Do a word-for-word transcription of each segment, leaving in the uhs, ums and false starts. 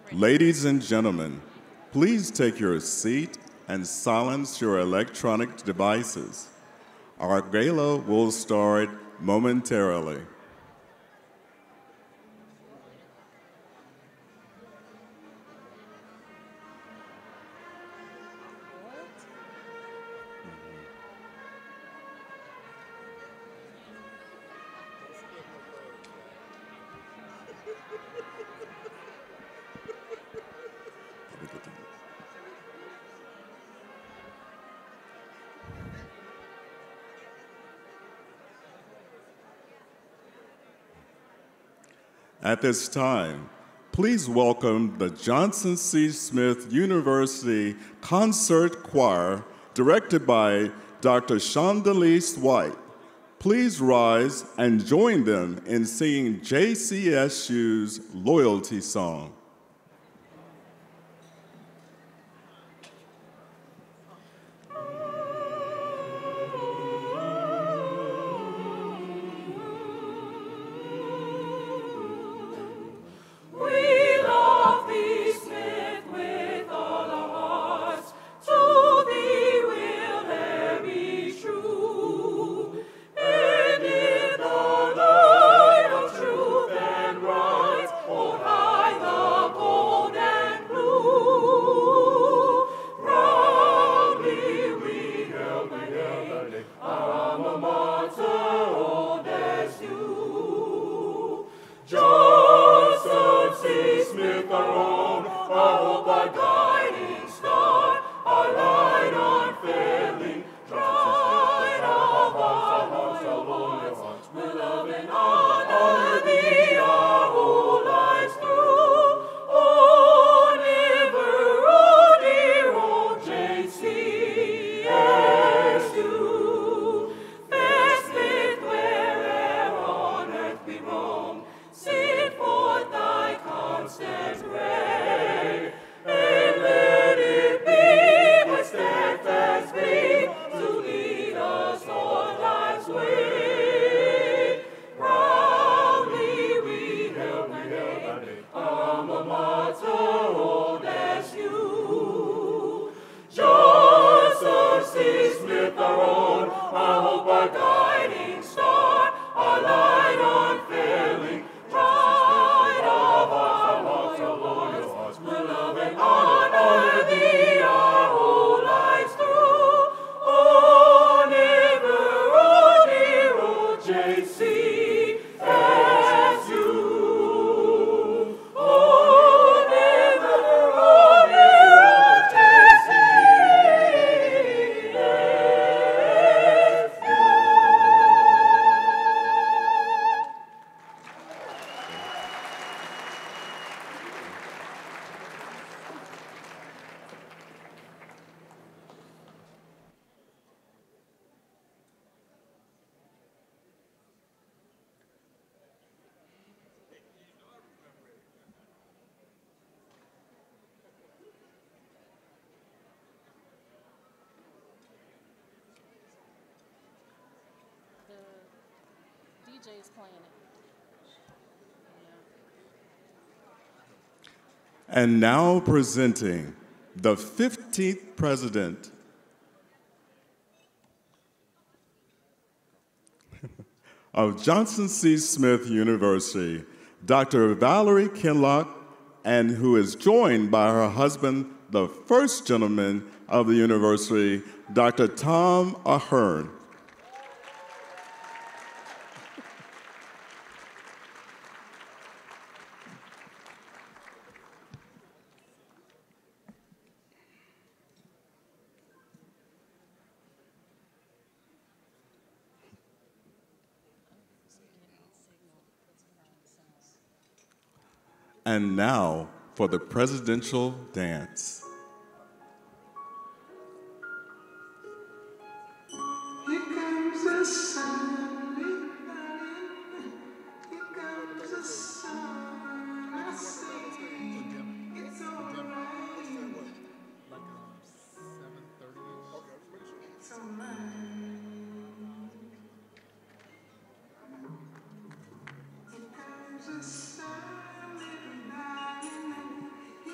Ladies and gentlemen, please take your seat and silence your electronic devices. Our gala will start momentarily. At this time, please welcome the Johnson C. Smith University Concert Choir, directed by Doctor Shondelise White. Please rise and join them in singing J C S U's Loyalty Song. And now presenting the fifteenth president of Johnson C. Smith University, Doctor Valerie Kinloch, and who is joined by her husband, the first gentleman of the university, Doctor Tom Ahern. And now for the presidential dance. Here comes the sun, here comes the sun, I say it's alright, it's alright. Here comes the sun, little darling,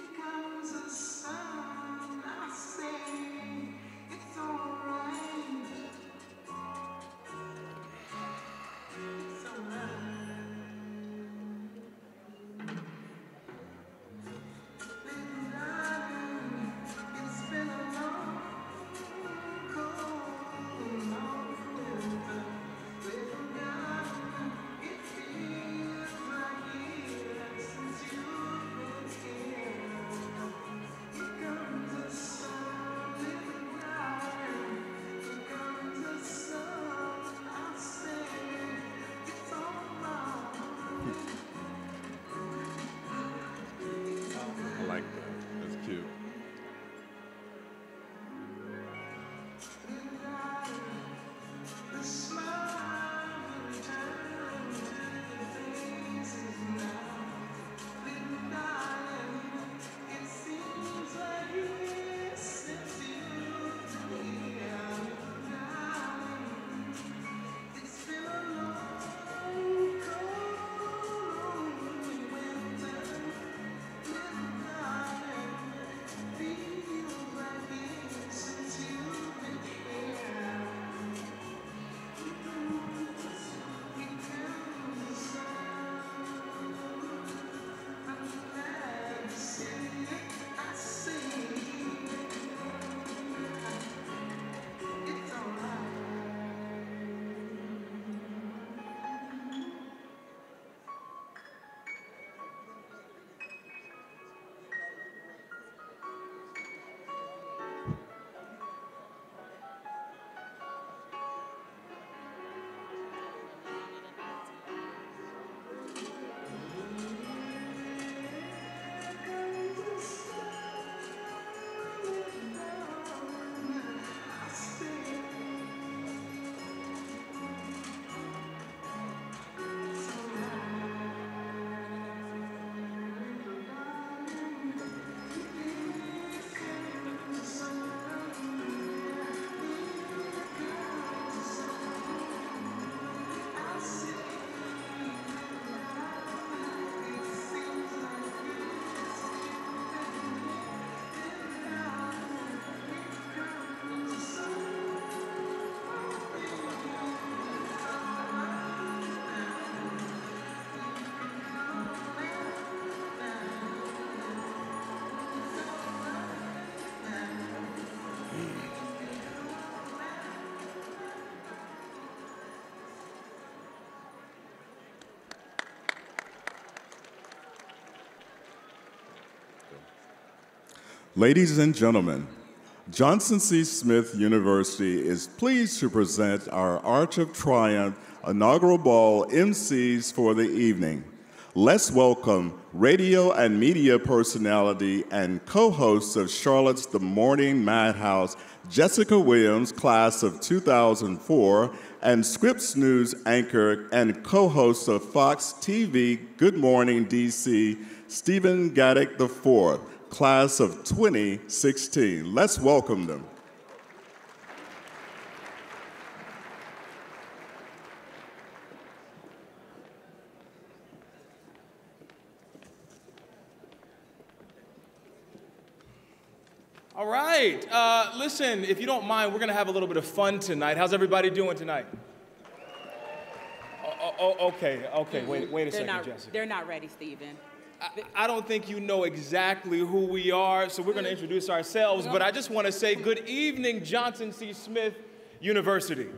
Ladies and gentlemen, Johnson C. Smith University is pleased to present our Arch of Triumph inaugural ball M Cs for the evening. Let's welcome radio and media personality and co-host of Charlotte's The Morning Madhouse, Jessica Williams, class of two thousand four, and Scripps News anchor and co-host of Fox T V Good Morning D C, Stephen Gaddick the fourth, class of twenty sixteen. Let's welcome them. All right. Uh, listen, if you don't mind, we're going to have a little bit of fun tonight. How's everybody doing tonight? Oh, oh, okay, okay. Wait, wait a they're second, not, Jessica. They're not ready, Stephen. I, I don't think you know exactly who we are, so we're going to introduce ourselves. But I just want to say good evening, Johnson C. Smith University.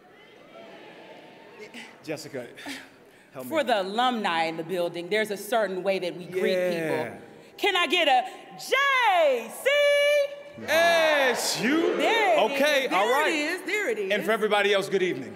Jessica, help me. For the alumni in the building, there's a certain way that we greet Yeah. people. Can I get a J C? S U. There it Okay, is. all There right. it is. There it is. And for everybody else, good evening.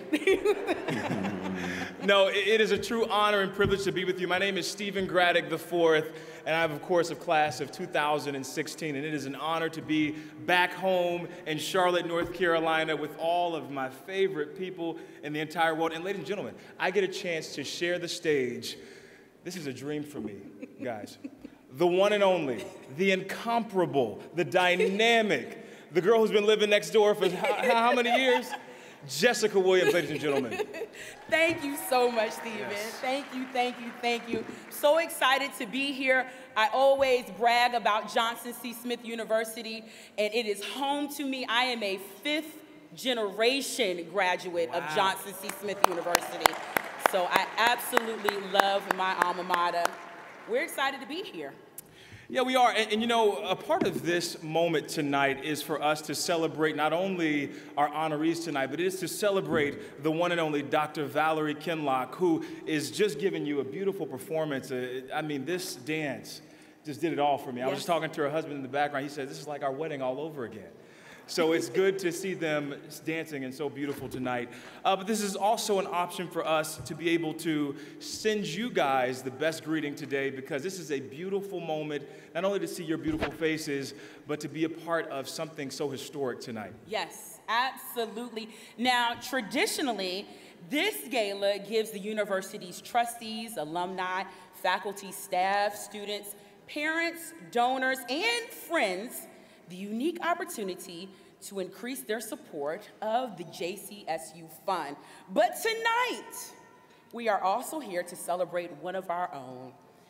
No, it, it is a true honor and privilege to be with you. My name is Stephen Gaddick the fourth, and I'm, of course, of class of two thousand sixteen, and it is an honor to be back home in Charlotte, North Carolina, with all of my favorite people in the entire world. And ladies and gentlemen, I get a chance to share the stage. This is a dream for me, guys. The one and only, the incomparable, the dynamic, the girl who's been living next door for how, how many years? Jessica Williams, ladies and gentlemen. Thank you so much, Stephen. Yes. Thank you, thank you, thank you. So excited to be here. I always brag about Johnson C. Smith University, and it is home to me. I am a fifth generation graduate Wow. of Johnson C. Smith University. So I absolutely love my alma mater. We're excited to be here. Yeah, we are. And, and you know, a part of this moment tonight is for us to celebrate not only our honorees tonight, but it is to celebrate the one and only Doctor Valerie Kinlock, who is just giving you a beautiful performance. Uh, I mean, this dance just did it all for me. I was Yes. just talking to her husband in the background. He said, this is like our wedding all over again. So it's good to see them dancing and so beautiful tonight. Uh, but this is also an option for us to be able to send you guys the best greeting today, because this is a beautiful moment, not only to see your beautiful faces, but to be a part of something so historic tonight. Yes, absolutely. Now, traditionally, this gala gives the university's trustees, alumni, faculty, staff, students, parents, donors, and friends the unique opportunity to increase their support of the J C S U Fund. But tonight, we are also here to celebrate one of our own,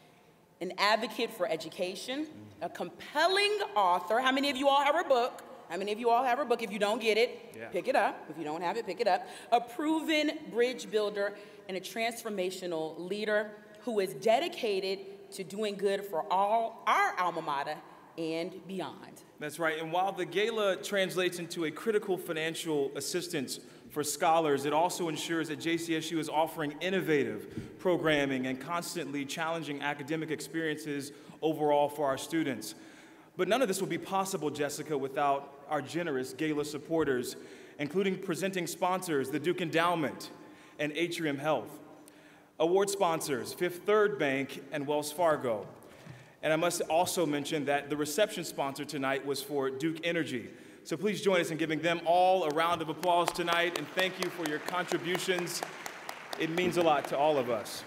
an advocate for education, a compelling author. How many of you all have her book? How many of you all have her book? If you don't get it, Yeah. pick it up. If you don't have it, pick it up. A proven bridge builder and a transformational leader who is dedicated to doing good for all our alma mater and beyond. That's right. And while the gala translates into a critical financial assistance for scholars, it also ensures that J C S U is offering innovative programming and constantly challenging academic experiences overall for our students. But none of this would be possible, Jessica, without our generous gala supporters, including presenting sponsors, the Duke Endowment and Atrium Health. Award sponsors, Fifth Third Bank and Wells Fargo. And I must also mention that the reception sponsor tonight was for Duke Energy. So please join us in giving them all a round of applause tonight, and thank you for your contributions. It means a lot to all of us.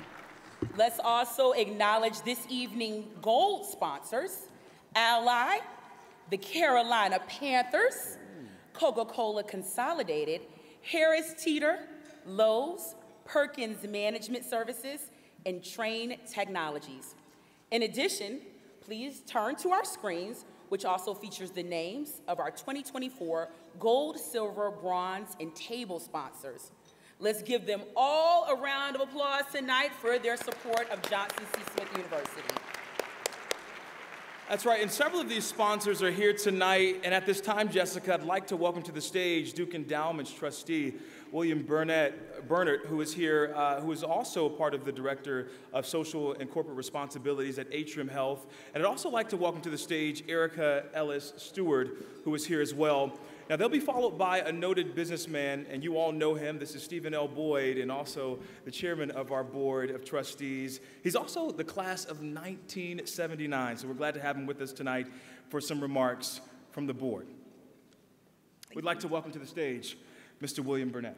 Let's also acknowledge this evening gold sponsors, Ally, the Carolina Panthers, Coca-Cola Consolidated, Harris Teeter, Lowe's, Perkins Management Services, and Train Technologies. In addition, please turn to our screens, which also features the names of our twenty twenty-four gold, silver, bronze, and table sponsors. Let's give them all a round of applause tonight for their support of Johnson C. Smith University. That's right, and several of these sponsors are here tonight. And at this time, Jessica, I'd like to welcome to the stage Duke Endowment's trustee, William Burnett, Bernert, who is here, uh, who is also part of the Director of Social and Corporate Responsibilities at Atrium Health. And I'd also like to welcome to the stage Erica Ellis Stewart, who is here as well. Now, they'll be followed by a noted businessman, and you all know him. This is Stephen L. Boyd, and also the chairman of our board of trustees. He's also the class of nineteen seventy-nine, so we're glad to have him with us tonight for some remarks from the board. We'd like to welcome to the stage Mister William Burnett.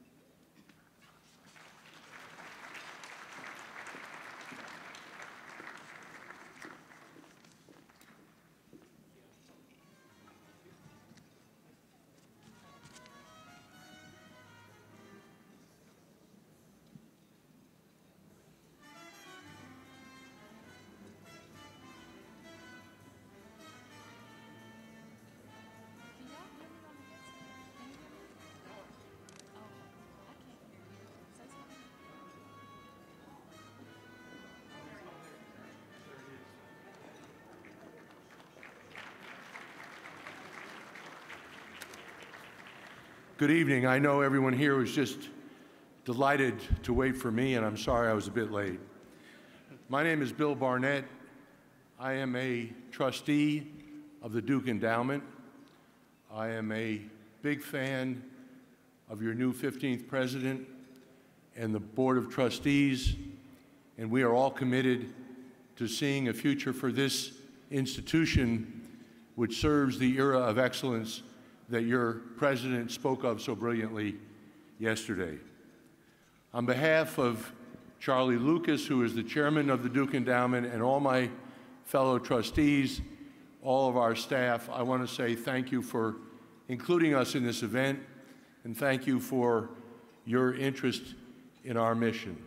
Good evening. I know everyone here was just delighted to wait for me, and I'm sorry I was a bit late. My name is Bill Barnett. I am a trustee of the Duke Endowment. I am a big fan of your new fifteenth president and the Board of Trustees, and we are all committed to seeing a future for this institution which serves the era of excellence that your president spoke of so brilliantly yesterday. On behalf of Charlie Lucas, who is the chairman of the Duke Endowment, and all my fellow trustees, all of our staff, I want to say thank you for including us in this event, and thank you for your interest in our mission.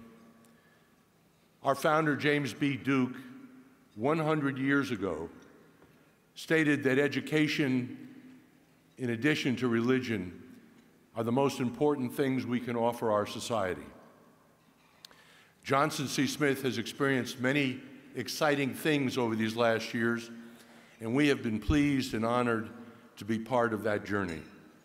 Our founder, James B. Duke, one hundred years ago, stated that education, in addition to religion, are the most important things we can offer our society. Johnson C. Smith has experienced many exciting things over these last years, and we have been pleased and honored to be part of that journey.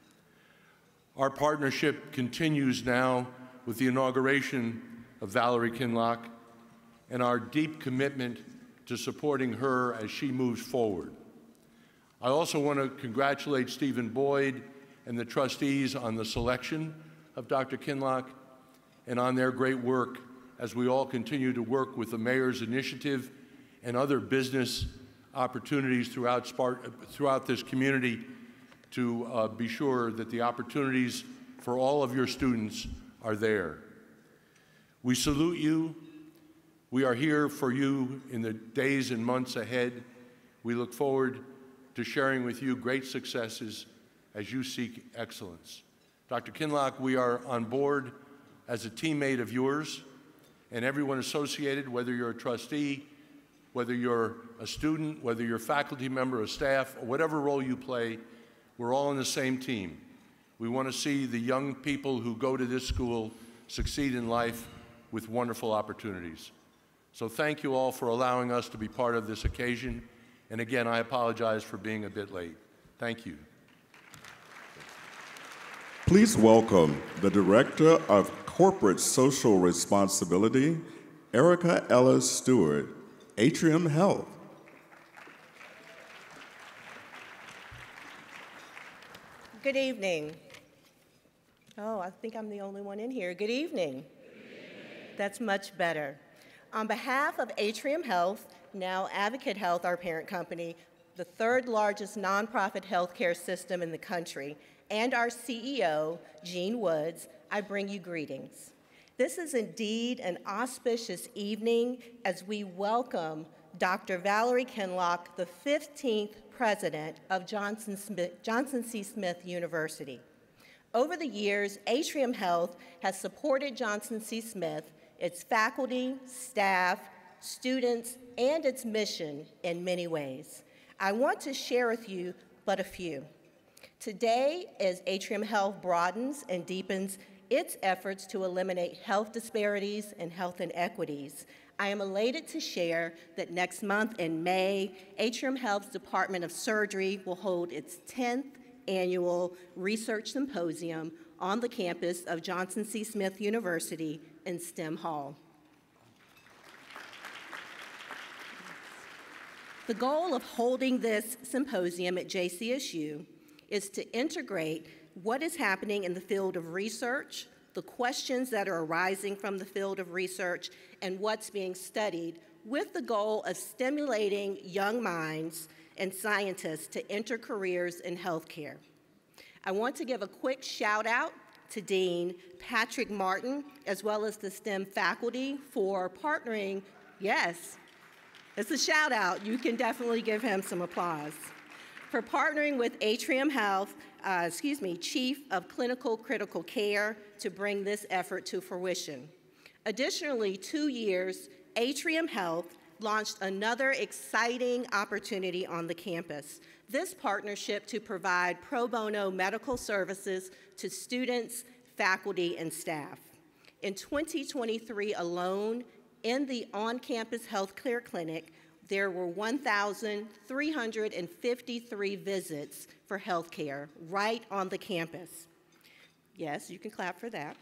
Our partnership continues now with the inauguration of Valerie Kinloch and our deep commitment to supporting her as she moves forward. I also want to congratulate Stephen Boyd and the trustees on the selection of Doctor Kinloch and on their great work as we all continue to work with the Mayor's Initiative and other business opportunities throughout, throughout this community to uh, be sure that the opportunities for all of your students are there. We salute you. We are here for you in the days and months ahead. We look forward to sharing with you great successes as you seek excellence. Doctor Kinloch, we are on board as a teammate of yours, and everyone associated, whether you're a trustee, whether you're a student, whether you're a faculty member, a staff, or whatever role you play, we're all on the same team. We want to see the young people who go to this school succeed in life with wonderful opportunities. So thank you all for allowing us to be part of this occasion. And again, I apologize for being a bit late. Thank you. Please welcome the Director of Corporate Social Responsibility, Erica Ellis Stewart, Atrium Health. Good evening. Oh, I think I'm the only one in here. Good evening. That's much better. On behalf of Atrium Health, now Advocate Health, our parent company, the third largest nonprofit healthcare system in the country, and our C E O, Gene Woods, I bring you greetings. This is indeed an auspicious evening as we welcome Doctor Valerie Kinloch, the fifteenth president of Johnson, Smith, Johnson C. Smith University. Over the years, Atrium Health has supported Johnson C. Smith, its faculty, staff, students, and its mission in many ways. I want to share with you but a few. Today, as Atrium Health broadens and deepens its efforts to eliminate health disparities and health inequities, I am elated to share that next month in May, Atrium Health's Department of Surgery will hold its tenth annual research symposium on the campus of Johnson C. Smith University in STEM Hall. The goal of holding this symposium at J C S U is to integrate what is happening in the field of research, the questions that are arising from the field of research, and what's being studied, with the goal of stimulating young minds and scientists to enter careers in healthcare. I want to give a quick shout out to Dean Patrick Martin, as well as the STEM faculty, for partnering. Yes, it's a shout out. You can definitely give him some applause. For partnering with Atrium Health, uh, excuse me, Chief of Clinical Critical Care, to bring this effort to fruition. Additionally, two years, Atrium Health launched another exciting opportunity on the campus. This partnership to provide pro bono medical services to students, faculty, and staff. In twenty twenty-three alone, in the on-campus healthcare clinic, there were one thousand three hundred fifty-three visits for healthcare right on the campus. Yes, you can clap for that.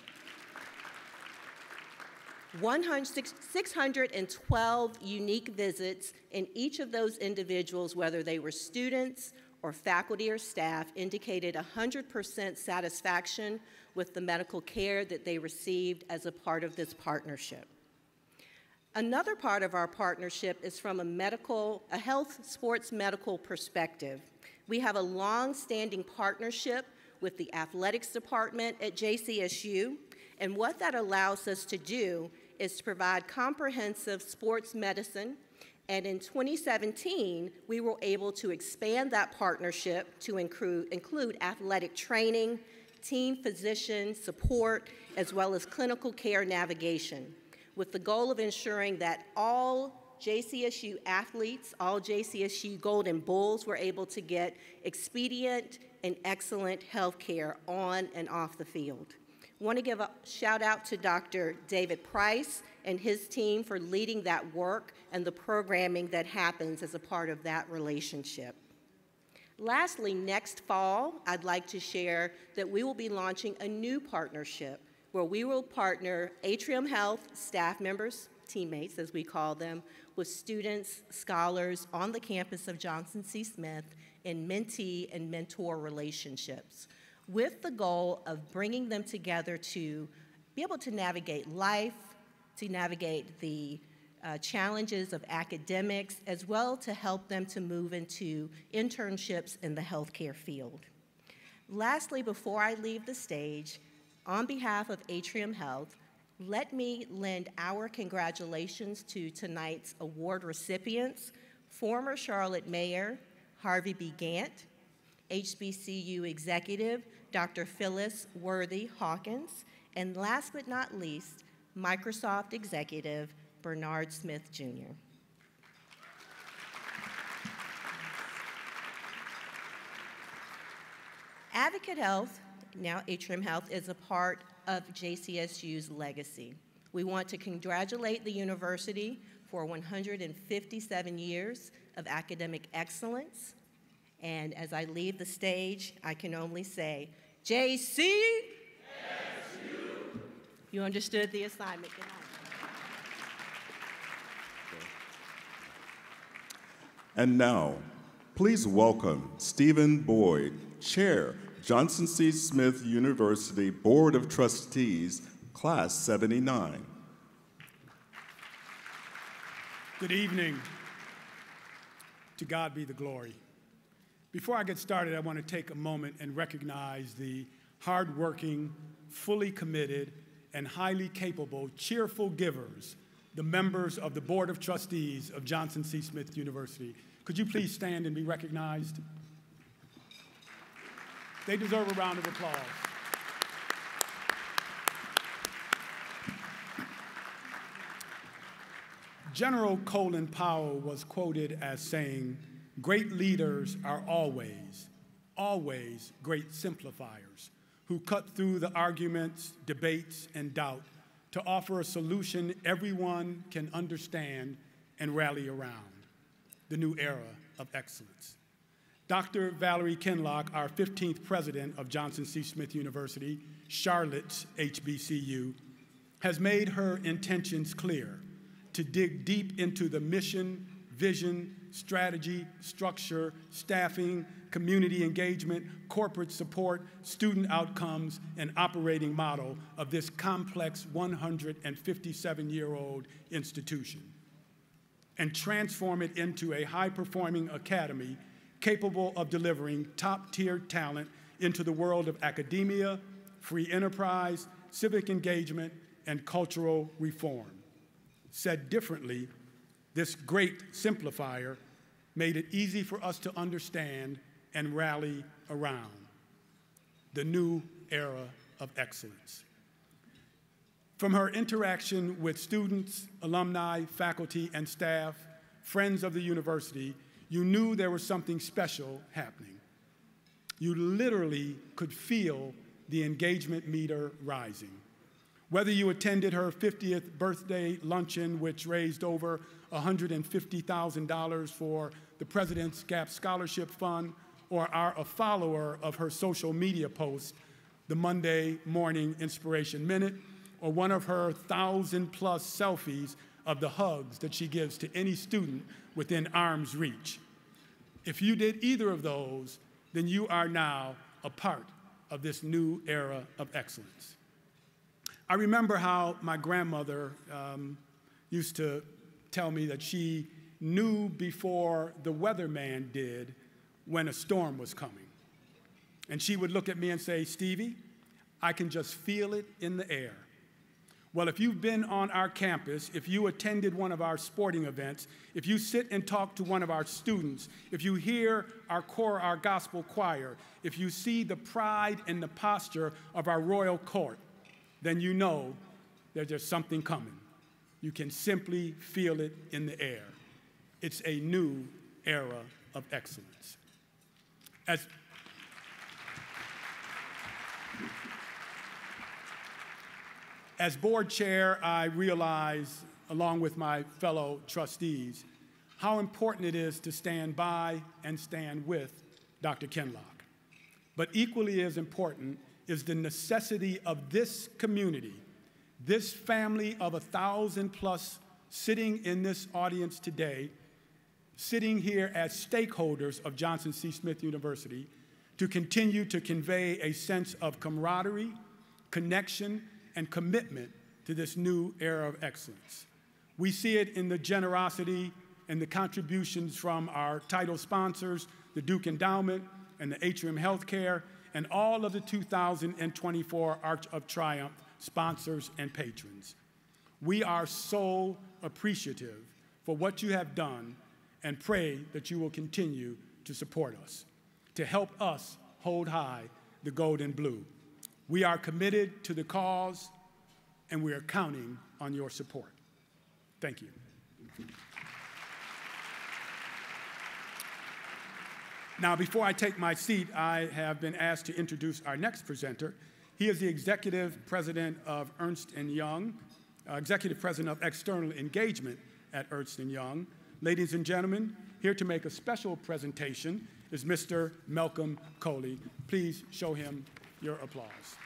six hundred twelve unique visits in each of those individuals, whether they were students or faculty or staff, indicated one hundred percent satisfaction with the medical care that they received as a part of this partnership. Another part of our partnership is from a medical, a health sports medical perspective. We have a long-standing partnership with the athletics department at J C S U, and what that allows us to do is to provide comprehensive sports medicine, and in twenty seventeen, we were able to expand that partnership to include, include athletic training, team physician support, as well as clinical care navigation, with the goal of ensuring that all J C S U athletes, all J C S U Golden Bulls were able to get expedient and excellent health care on and off the field. I want to give a shout out to Doctor David Price and his team for leading that work and the programming that happens as a part of that relationship. Lastly, next fall, I'd like to share that we will be launching a new partnership where we will partner Atrium Health staff members, teammates as we call them, with students, scholars on the campus of Johnson C. Smith in mentee and mentor relationships, with the goal of bringing them together to be able to navigate life, to navigate the uh, challenges of academics, as well to help them to move into internships in the healthcare field. Lastly, before I leave the stage, on behalf of Atrium Health, let me lend our congratulations to tonight's award recipients, former Charlotte Mayor Harvey B. Gantt, H B C U executive Doctor Phyllis Worthy Hawkins, and last but not least, Microsoft executive Bernard Smith, Junior Advocate Health, now Atrium Health, is a part of J C S U's legacy. We want to congratulate the university for one hundred fifty-seven years of academic excellence. And as I leave the stage, I can only say, J C S U. You understood the assignment. Good night. And now, please welcome Stephen Boyd, Chair, Johnson C. Smith University Board of Trustees, Class seventy-nine. Good evening. To God be the glory. Before I get started, I want to take a moment and recognize the hardworking, fully committed, and highly capable, cheerful givers, the members of the Board of Trustees of Johnson C. Smith University. Could you please stand and be recognized? They deserve a round of applause. General Colin Powell was quoted as saying, "Great leaders are always, always great simplifiers who cut through the arguments, debates, and doubt to offer a solution everyone can understand and rally around, the new era of excellence. Doctor Valerie Kinloch, our fifteenth president of Johnson C. Smith University, Charlotte's H B C U, has made her intentions clear to dig deep into the mission, vision, strategy, structure, staffing, community engagement, corporate support, student outcomes, and operating model of this complex one hundred fifty-seven-year-old institution, and transform it into a high-performing academy capable of delivering top-tier talent into the world of academia, free enterprise, civic engagement, and cultural reform. Said differently, this great simplifier made it easy for us to understand and rally around the new era of excellence. From her interaction with students, alumni, faculty, and staff, friends of the university, you knew there was something special happening. You literally could feel the engagement meter rising. Whether you attended her fiftieth birthday luncheon, which raised over one hundred fifty thousand dollars for the President's Gap Scholarship Fund, or are a follower of her social media posts, the Monday Morning Inspiration Minute, or one of her thousand plus selfies of the hugs that she gives to any student within arm's reach. If you did either of those, then you are now a part of this new era of excellence. I remember how my grandmother um, used to tell me that she knew before the weatherman did when a storm was coming. And she would look at me and say, "Stevie, I can just feel it in the air." Well, if you've been on our campus, if you attended one of our sporting events, if you sit and talk to one of our students, if you hear our choir, our gospel choir, if you see the pride and the posture of our royal court, then you know that there's something coming. You can simply feel it in the air. It's a new era of excellence. As As board chair, I realize, along with my fellow trustees, how important it is to stand by and stand with Doctor Kinloch. But equally as important is the necessity of this community, this family of a thousand plus sitting in this audience today, sitting here as stakeholders of Johnson C. Smith University, to continue to convey a sense of camaraderie, connection, and commitment to this new era of excellence. We see it in the generosity and the contributions from our title sponsors, the Duke Endowment and the Atrium Healthcare, and all of the two thousand twenty-four Arch of Triumph sponsors and patrons. We are so appreciative for what you have done and pray that you will continue to support us, to help us hold high the gold and blue. We are committed to the cause, and we are counting on your support. Thank you. Now, before I take my seat, I have been asked to introduce our next presenter. He is the executive president of Ernst and Young, uh, executive president of external engagement at Ernst and Young. Ladies and gentlemen, here to make a special presentation is Mister Malcolm Coley. Please show him your applause.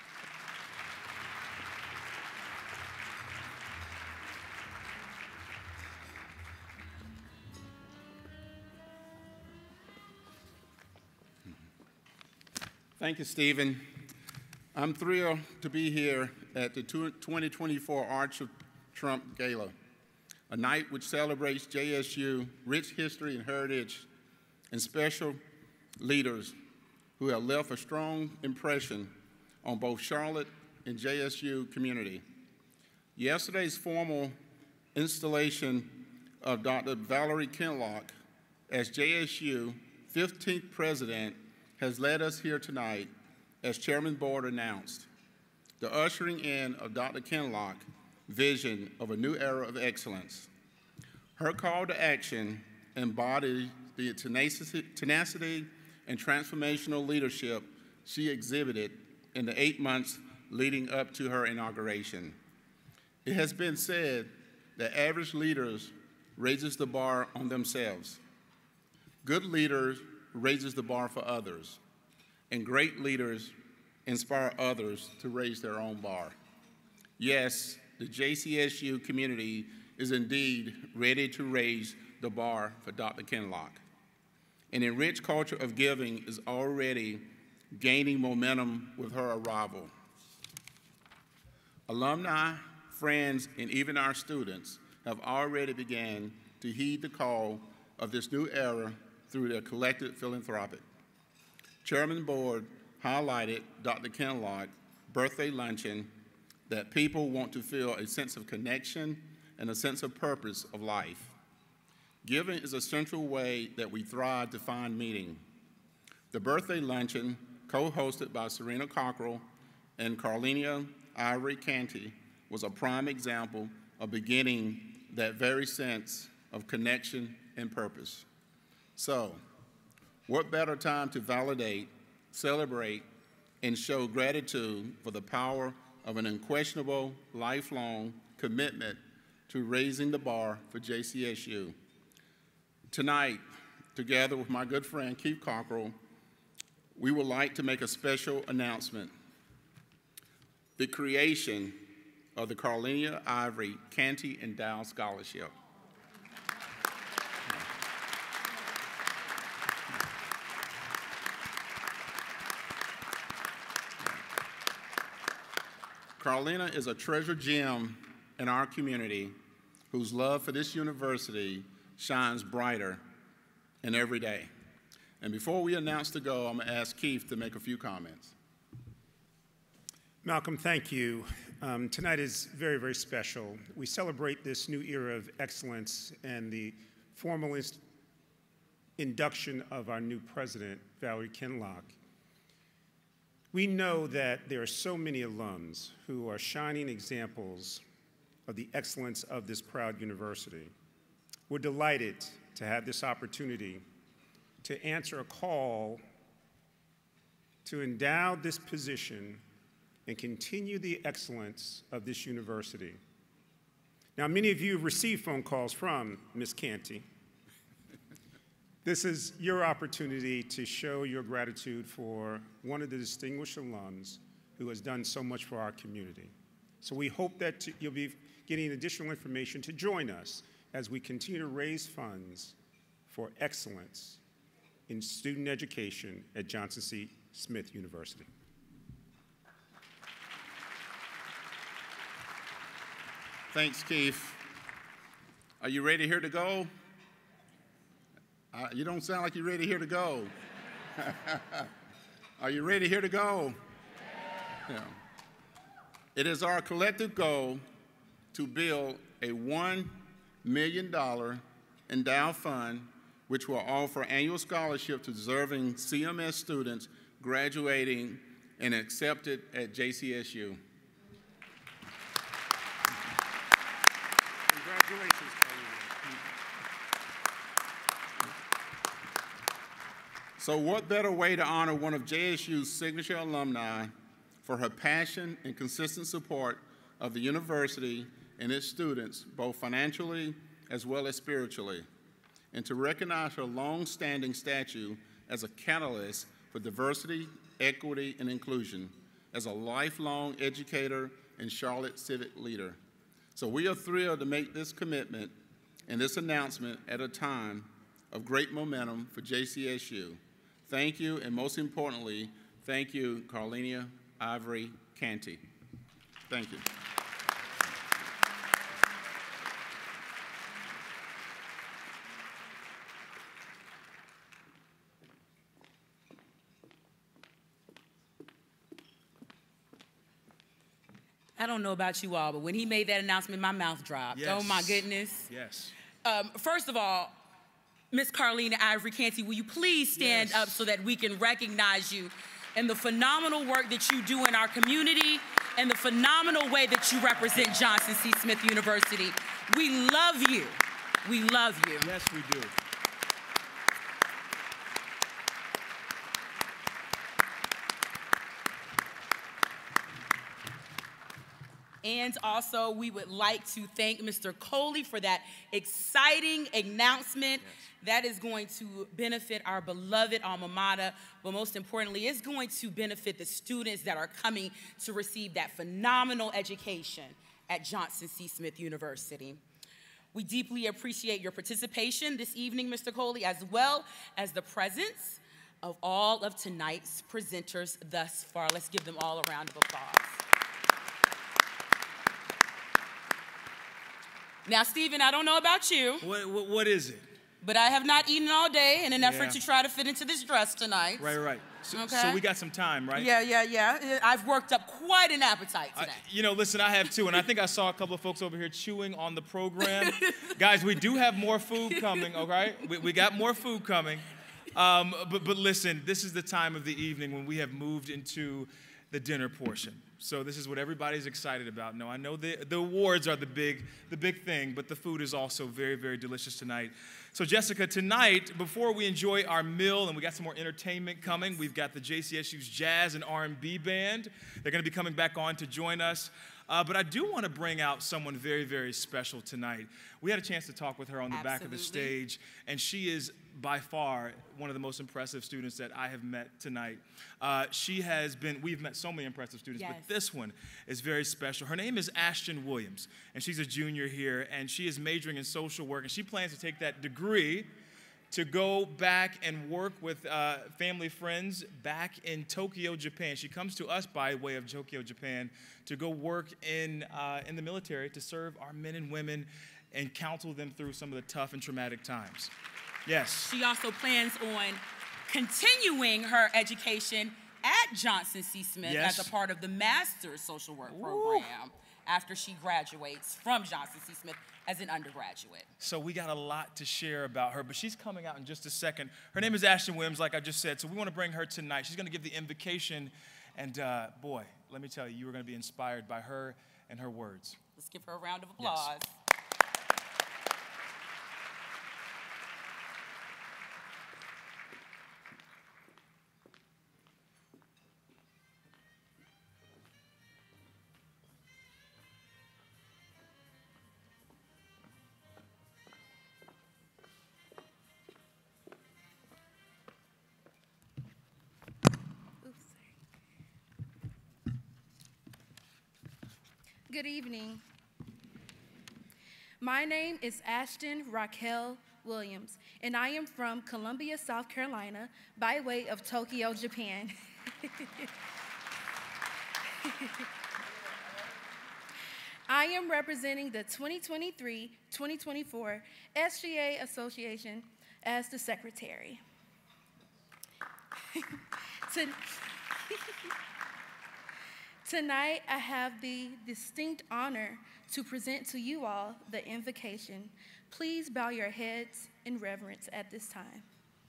Thank you, Stephen. I'm thrilled to be here at the twenty twenty-four Arch of Trump Gala, a night which celebrates J S U rich history and heritage and special leaders who have left a strong impression on both Charlotte and J S U community. Yesterday's formal installation of Doctor Valerie Kinloch as J S U fifteenth president has led us here tonight, as Chairman Board announced, the ushering in of Doctor Kinloch's vision of a new era of excellence. Her call to action embodies the tenacity, tenacity and transformational leadership she exhibited in the eight months leading up to her inauguration. It has been said that average leaders raises the bar on themselves. Good leaders raises the bar for others, and great leaders inspire others to raise their own bar. Yes, the J C S U community is indeed ready to raise the bar for Doctor Kinloch. An enriched culture of giving is already gaining momentum with her arrival. Alumni, friends, and even our students have already begun to heed the call of this new era through their collective philanthropic. Chairman Board highlighted Doctor Kinloch's birthday luncheon that people want to feel a sense of connection and a sense of purpose of life. Giving is a central way that we thrive to find meaning. The birthday luncheon, co-hosted by Serena Cockrell and Carlenia Ivory Canty, was a prime example of beginning that very sense of connection and purpose. So, what better time to validate, celebrate, and show gratitude for the power of an unquestionable, lifelong commitment to raising the bar for J C S U. Tonight, together with my good friend Keith Cockrell, we would like to make a special announcement. The creation of the Carlenia Ivory Canty Endowed Scholarship. Carlenia is a treasure gem in our community whose love for this university shines brighter in every day. And before we announce the goal, I'm going to ask Keith to make a few comments. Malcolm, thank you. Um, tonight is very, very special. We celebrate this new era of excellence and the formal induction of our new president, Valerie Kinloch. We know that there are so many alums who are shining examples of the excellence of this proud university. We're delighted to have this opportunity to answer a call to endow this position and continue the excellence of this university. Now, many of you have received phone calls from Miz Canty. This is your opportunity to show your gratitude for one of the distinguished alums who has done so much for our community. So we hope that you'll be getting additional information to join us as we continue to raise funds for excellence in student education at Johnson C. Smith University. Thanks, Keith. Are you ready here to go? Uh, you don't sound like you're ready here to go. Are you ready here to go? Yeah. It is our collective goal to build a one million dollar endowed fund which will offer annual scholarship to deserving C M S students graduating and accepted at J C S U. Congratulations, Carlenia. So what better way to honor one of J S U's signature alumni for her passion and consistent support of the university and its students, both financially as well as spiritually, and to recognize her long-standing stature as a catalyst for diversity, equity, and inclusion, as a lifelong educator and Charlotte civic leader. So we are thrilled to make this commitment and this announcement at a time of great momentum for J C S U. Thank you, and most importantly, thank you, Carlenia Ivory Canty. Thank you. I don't know about you all, but when he made that announcement, my mouth dropped. Yes. Oh, my goodness. Yes. Um, first of all, Miss Carlenia Ivory Canty, will you please stand Yes. up so that we can recognize you and the phenomenal work that you do in our community and the phenomenal way that you represent Johnson C. Smith University. We love you. We love you. Yes, we do. And also, we would like to thank Mister Coley for that exciting announcement. Yes. That is going to benefit our beloved alma mater, but most importantly, it's going to benefit the students that are coming to receive that phenomenal education at Johnson C. Smith University. We deeply appreciate your participation this evening, Mister Coley, as well as the presence of all of tonight's presenters thus far. Let's give them all a round of applause. Now, Stephen, I don't know about you. What, what, what is it? But I have not eaten all day in an effort Yeah. to try to fit into this dress tonight. Right, right. So, Okay. so we got some time, right? Yeah, yeah, yeah. I've worked up quite an appetite I, today. you know, listen, I have too, and I think I saw a couple of folks over here chewing on the program. Guys, we do have more food coming, okay? We, we got more food coming. Um, but, but listen, this is the time of the evening when we have moved into the dinner portion. So this is what everybody's excited about. No, I know the, the awards are the big, the big thing, but the food is also very, very delicious tonight. So Jessica, tonight, before we enjoy our meal and we got some more entertainment coming, we've got the J C S U's Jazz and R and B Band. They're going to be coming back on to join us. Uh, but I do want to bring out someone very, very special tonight. We had a chance to talk with her on the Absolutely. back of the stage, and she is by far one of the most impressive students that I have met tonight. Uh, she has been, we've met so many impressive students, Yes. but this one is very special. Her name is Ashton Williams, and she's a junior here, and she is majoring in social work, and she plans to take that degree to go back and work with uh, family friends back in Tokyo, Japan. She comes to us by way of Tokyo, Japan, to go work in, uh, in the military to serve our men and women and counsel them through some of the tough and traumatic times. Yes. She also plans on continuing her education at Johnson C. Smith Yes. as a part of the Master's Social Work program after she graduates from Johnson C. Smith as an undergraduate. So we got a lot to share about her, but she's coming out in just a second. Her name is Ashton Williams, like I just said, so we want to bring her tonight. She's going to give the invocation, and uh, boy, let me tell you, you are going to be inspired by her and her words. Let's give her a round of applause. Yes. Good evening. My name is Ashton Raquel Williams, and I am from Columbia, South Carolina, by way of Tokyo, Japan. I am representing the twenty twenty-three twenty twenty-four S G A Association as the secretary. To Tonight, I have the distinct honor to present to you all the invocation. Please bow your heads in reverence at this time.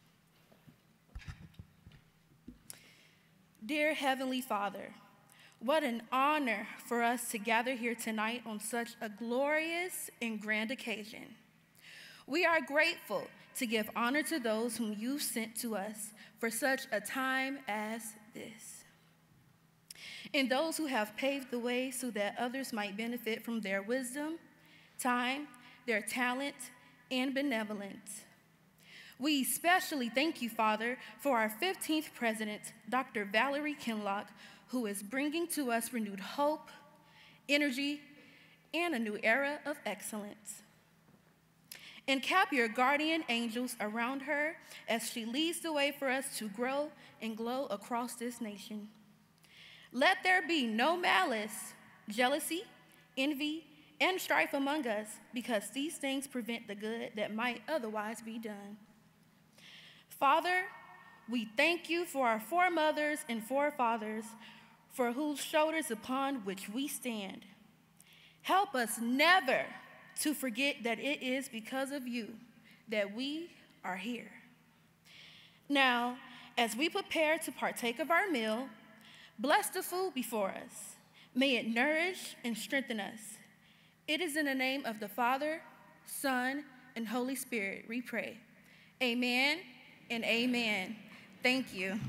Dear Heavenly Father, what an honor for us to gather here tonight on such a glorious and grand occasion. We are grateful to give honor to those whom you sent to us for such a time as this, and those who have paved the way so that others might benefit from their wisdom, time, their talent, and benevolence. We especially thank you, Father, for our fifteenth president, Doctor Valerie Kinloch, who is bringing to us renewed hope, energy, and a new era of excellence. Encamp your guardian angels around her as she leads the way for us to grow and glow across this nation. Let there be no malice, jealousy, envy, and strife among us, because these things prevent the good that might otherwise be done. Father, we thank you for our foremothers and forefathers, for whose shoulders upon which we stand. Help us never to forget that it is because of you that we are here. Now, as we prepare to partake of our meal, bless the food before us. May it nourish and strengthen us. It is in the name of the Father, Son, and Holy Spirit we pray. Amen and amen. Thank you.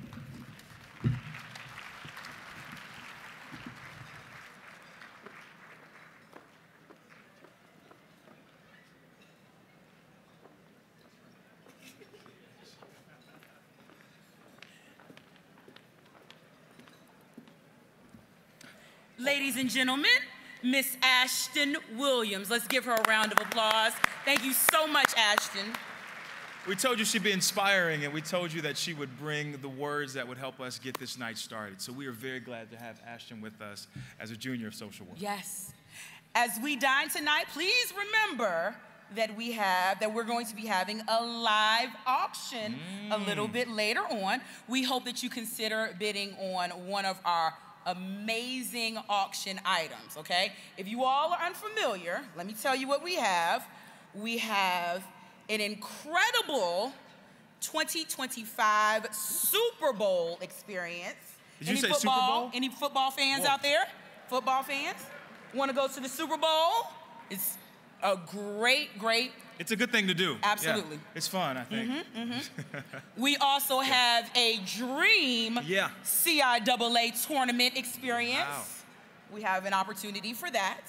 Ladies and gentlemen, Miss Ashton Williams. Let's give her a round of applause. Thank you so much, Ashton. We told you she'd be inspiring, and we told you that she would bring the words that would help us get this night started. So we are very glad to have Ashton with us as a junior of social work. Yes. As we dine tonight, please remember that we have, that we're going to be having a live auction mm. a little bit later on. We hope that you consider bidding on one of our amazing auction items, okay? If you all are unfamiliar, let me tell you what we have. We have an incredible twenty twenty-five Super Bowl experience. Did you Any say football, Super Bowl? Any football fans Whoa. out there? Football fans? Want to go to the Super Bowl? It's a great, great. It's a good thing to do. Absolutely. Yeah. It's fun, I think. Mm-hmm, mm-hmm. We also have a dream yeah. C I A A tournament experience. Wow. We have an opportunity for that.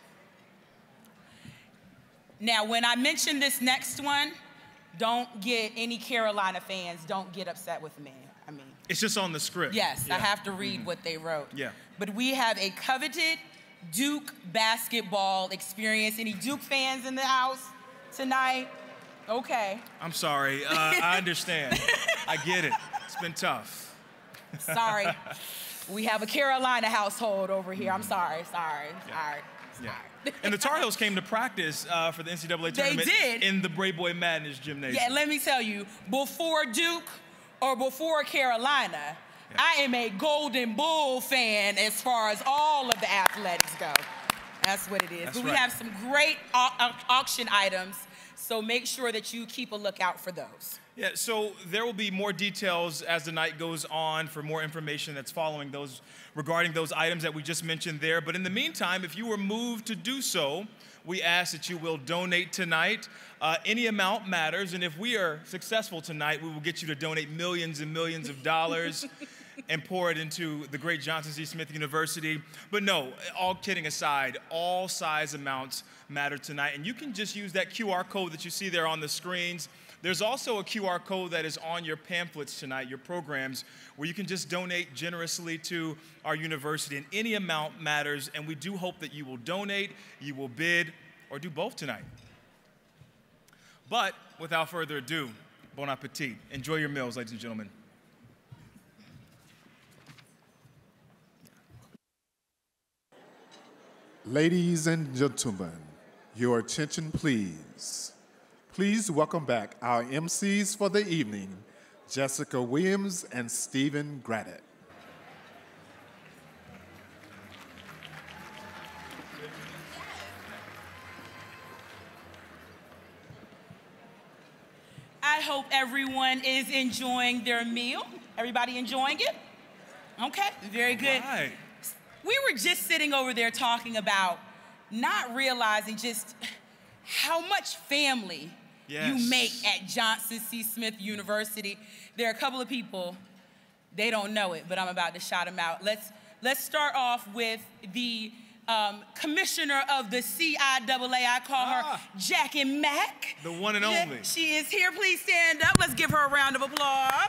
Now, when I mention this next one, don't get any Carolina fans, don't get upset with me. I mean, it's just on the script. Yes, yeah. I have to read mm-hmm. what they wrote. Yeah. But we have a coveted Duke basketball experience. Any Duke fans in the house tonight? Okay. I'm sorry. Uh, I understand. I get it. It's been tough. Sorry. We have a Carolina household over here. I'm sorry. Sorry. Yeah. Sorry. Yeah. And the Tar Heels came to practice uh, for the N C double A tournament they did. in the Brave Boy Madness gymnasium. Yeah, let me tell you, before Duke or before Carolina, yeah. I am a Golden Bull fan as far as all of the athletics go. That's what it is. That's but we right. have some great au au auction items, so make sure that you keep a lookout for those. Yeah, so there will be more details as the night goes on for more information that's following those regarding those items that we just mentioned there. But in the meantime, if you were moved to do so, we ask that you will donate tonight. Uh, any amount matters, and if we are successful tonight, we will get you to donate millions and millions of dollars and pour it into the great Johnson C. Smith University. But no, all kidding aside, all size amounts matter tonight, and you can just use that Q R code that you see there on the screens. There's also a Q R code that is on your pamphlets tonight, your programs, where you can just donate generously to our university, and any amount matters, and we do hope that you will donate, you will bid, or do both tonight. But without further ado, bon appetit. Enjoy your meals, ladies and gentlemen. Ladies and gentlemen, your attention please. Please welcome back our M Cs for the evening, Jessica Williams and Stephen Graddick. I hope everyone is enjoying their meal. Everybody enjoying it? Okay, very good. Right. We were just sitting over there talking about not realizing just how much family yes. you make at Johnson C. Smith University. There are a couple of people, they don't know it, but I'm about to shout them out. Let's, let's start off with the um, commissioner of the C I A A. I call ah, her Jackie Mack. The one and only. She is here. Please stand up. Let's give her a round of applause.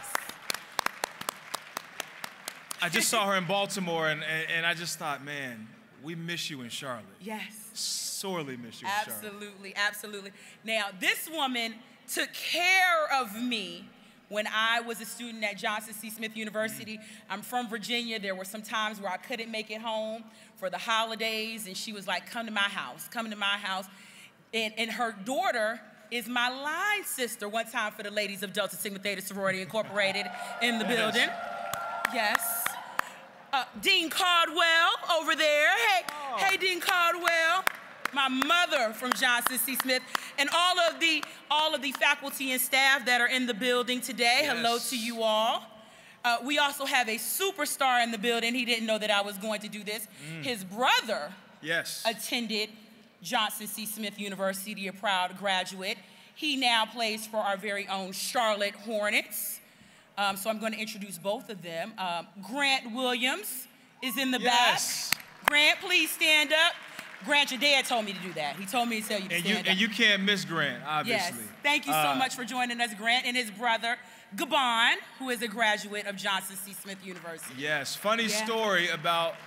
I just saw her in Baltimore, and, and, and I just thought, man, we miss you in Charlotte. Yes. Sorely miss you in Charlotte. Absolutely, absolutely. Now, this woman took care of me when I was a student at Johnson C. Smith University. I'm from Virginia. There were some times where I couldn't make it home for the holidays, and she was like, come to my house, come to my house. And, and her daughter is my line sister, one time for the ladies of Delta Sigma Theta Sorority Incorporated in the building. Yes. Uh, Dean Caldwell over there. Hey, oh. hey, Dean Caldwell. My mother from Johnson C. Smith, and all of the all of the faculty and staff that are in the building today. Yes. Hello to you all. Uh, we also have a superstar in the building. He didn't know that I was going to do this. Mm. His brother yes. attended Johnson C. Smith University, a proud graduate. He now plays for our very own Charlotte Hornets. Um, so I'm going to introduce both of them. Um, Grant Williams is in the yes. back. Grant, please stand up. Grant, your dad told me to do that. He told me to tell you to and stand you, up. And you can't miss Grant, obviously. Yes. Thank you so uh, much for joining us, Grant, and his brother, Gabon, who is a graduate of Johnson C. Smith University. Yes. Funny yeah. story about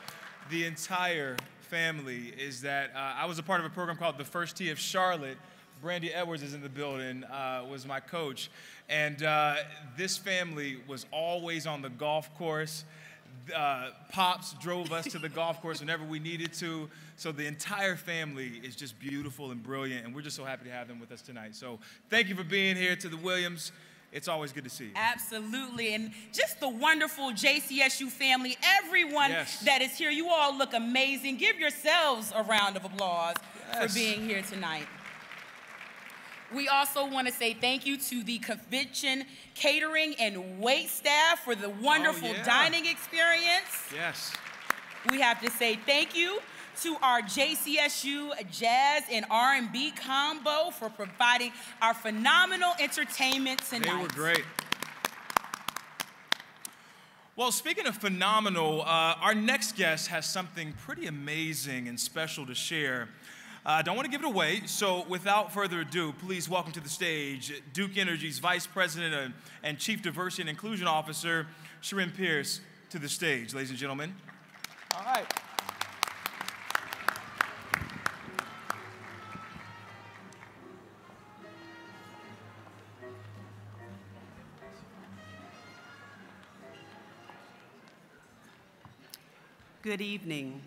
the entire family is that uh, I was a part of a program called the First Tee of Charlotte. Brandy Edwards is in the building, uh, was my coach. And uh, this family was always on the golf course. Uh, Pops drove us to the golf course whenever we needed to. So the entire family is just beautiful and brilliant, and we're just so happy to have them with us tonight. So thank you for being here. To the Williams, it's always good to see you. Absolutely, and just the wonderful J C S U family, everyone Yes. that is here, you all look amazing. Give yourselves a round of applause Yes. for being here tonight. We also want to say thank you to the convention catering and wait staff for the wonderful Oh, yeah. dining experience. Yes. We have to say thank you to our J C S U Jazz and R and B combo for providing our phenomenal entertainment tonight. They were great. Well, speaking of phenomenal, uh, our next guest has something pretty amazing and special to share. I uh, don't want to give it away, so without further ado, please welcome to the stage Duke Energy's Vice President and, and Chief Diversity and Inclusion Officer, Sharon Pierce, to the stage, ladies and gentlemen. All right. Good evening.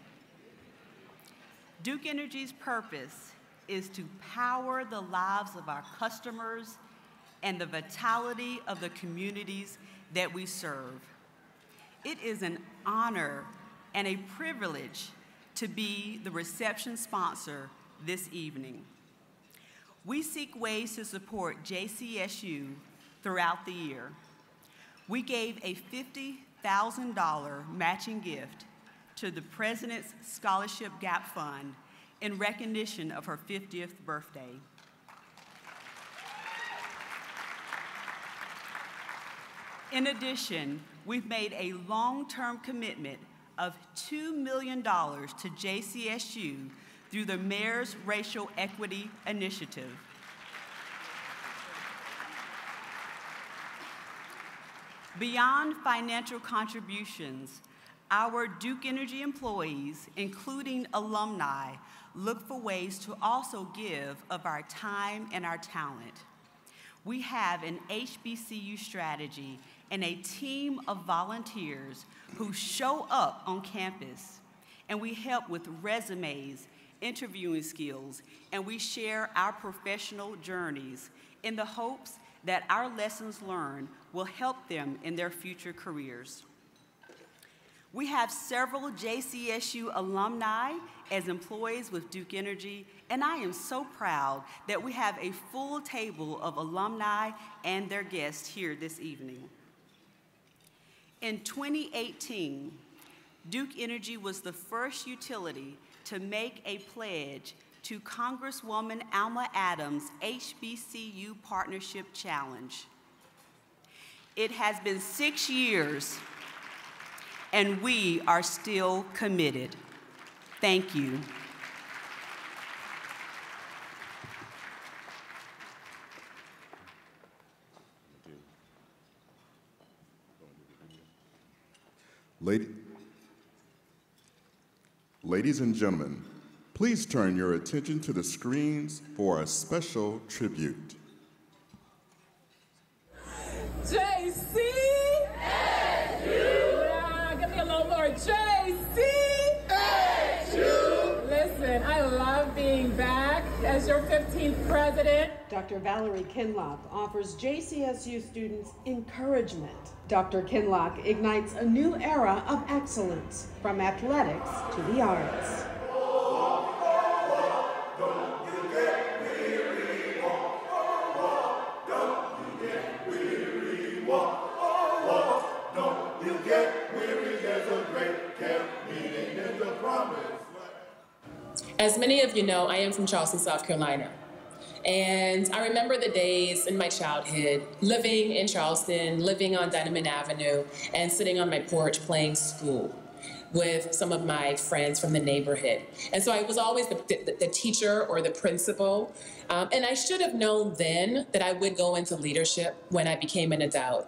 Duke Energy's purpose is to power the lives of our customers and the vitality of the communities that we serve. It is an honor and a privilege to be the reception sponsor this evening. We seek ways to support J C S U throughout the year. We gave a fifty thousand dollars matching gift to the President's Scholarship Gap Fund in recognition of her fiftieth birthday. In addition, we've made a long-term commitment of two million dollars to J C S U through the Mayor's Racial Equity Initiative. Beyond financial contributions, our Duke Energy employees, including alumni, look for ways to also give of our time and our talent. We have an H B C U strategy and a team of volunteers who show up on campus, and we help with resumes, interviewing skills, and we share our professional journeys in the hopes that our lessons learned will help them in their future careers. We have several J C S U alumni as employees with Duke Energy, and I am so proud that we have a full table of alumni and their guests here this evening. In twenty eighteen, Duke Energy was the first utility to make a pledge to Congresswoman Alma Adams' H B C U Partnership Challenge. It has been six years and we are still committed. Thank you. Lady, ladies and gentlemen, please turn your attention to the screens for a special tribute. J C S U. Yeah, give me a little more. J C S U. Listen, I love being back as your fifteenth president. Doctor Valerie Kinlock offers J C S U students encouragement. Doctor Kinlock ignites a new era of excellence, from athletics to the arts. As many of you know, I am from Charleston, South Carolina. And I remember the days in my childhood living in Charleston, living on Dunham Avenue, and sitting on my porch playing school with some of my friends from the neighborhood. And so I was always the, the, the teacher or the principal. Um, and I should have known then that I would go into leadership when I became an adult.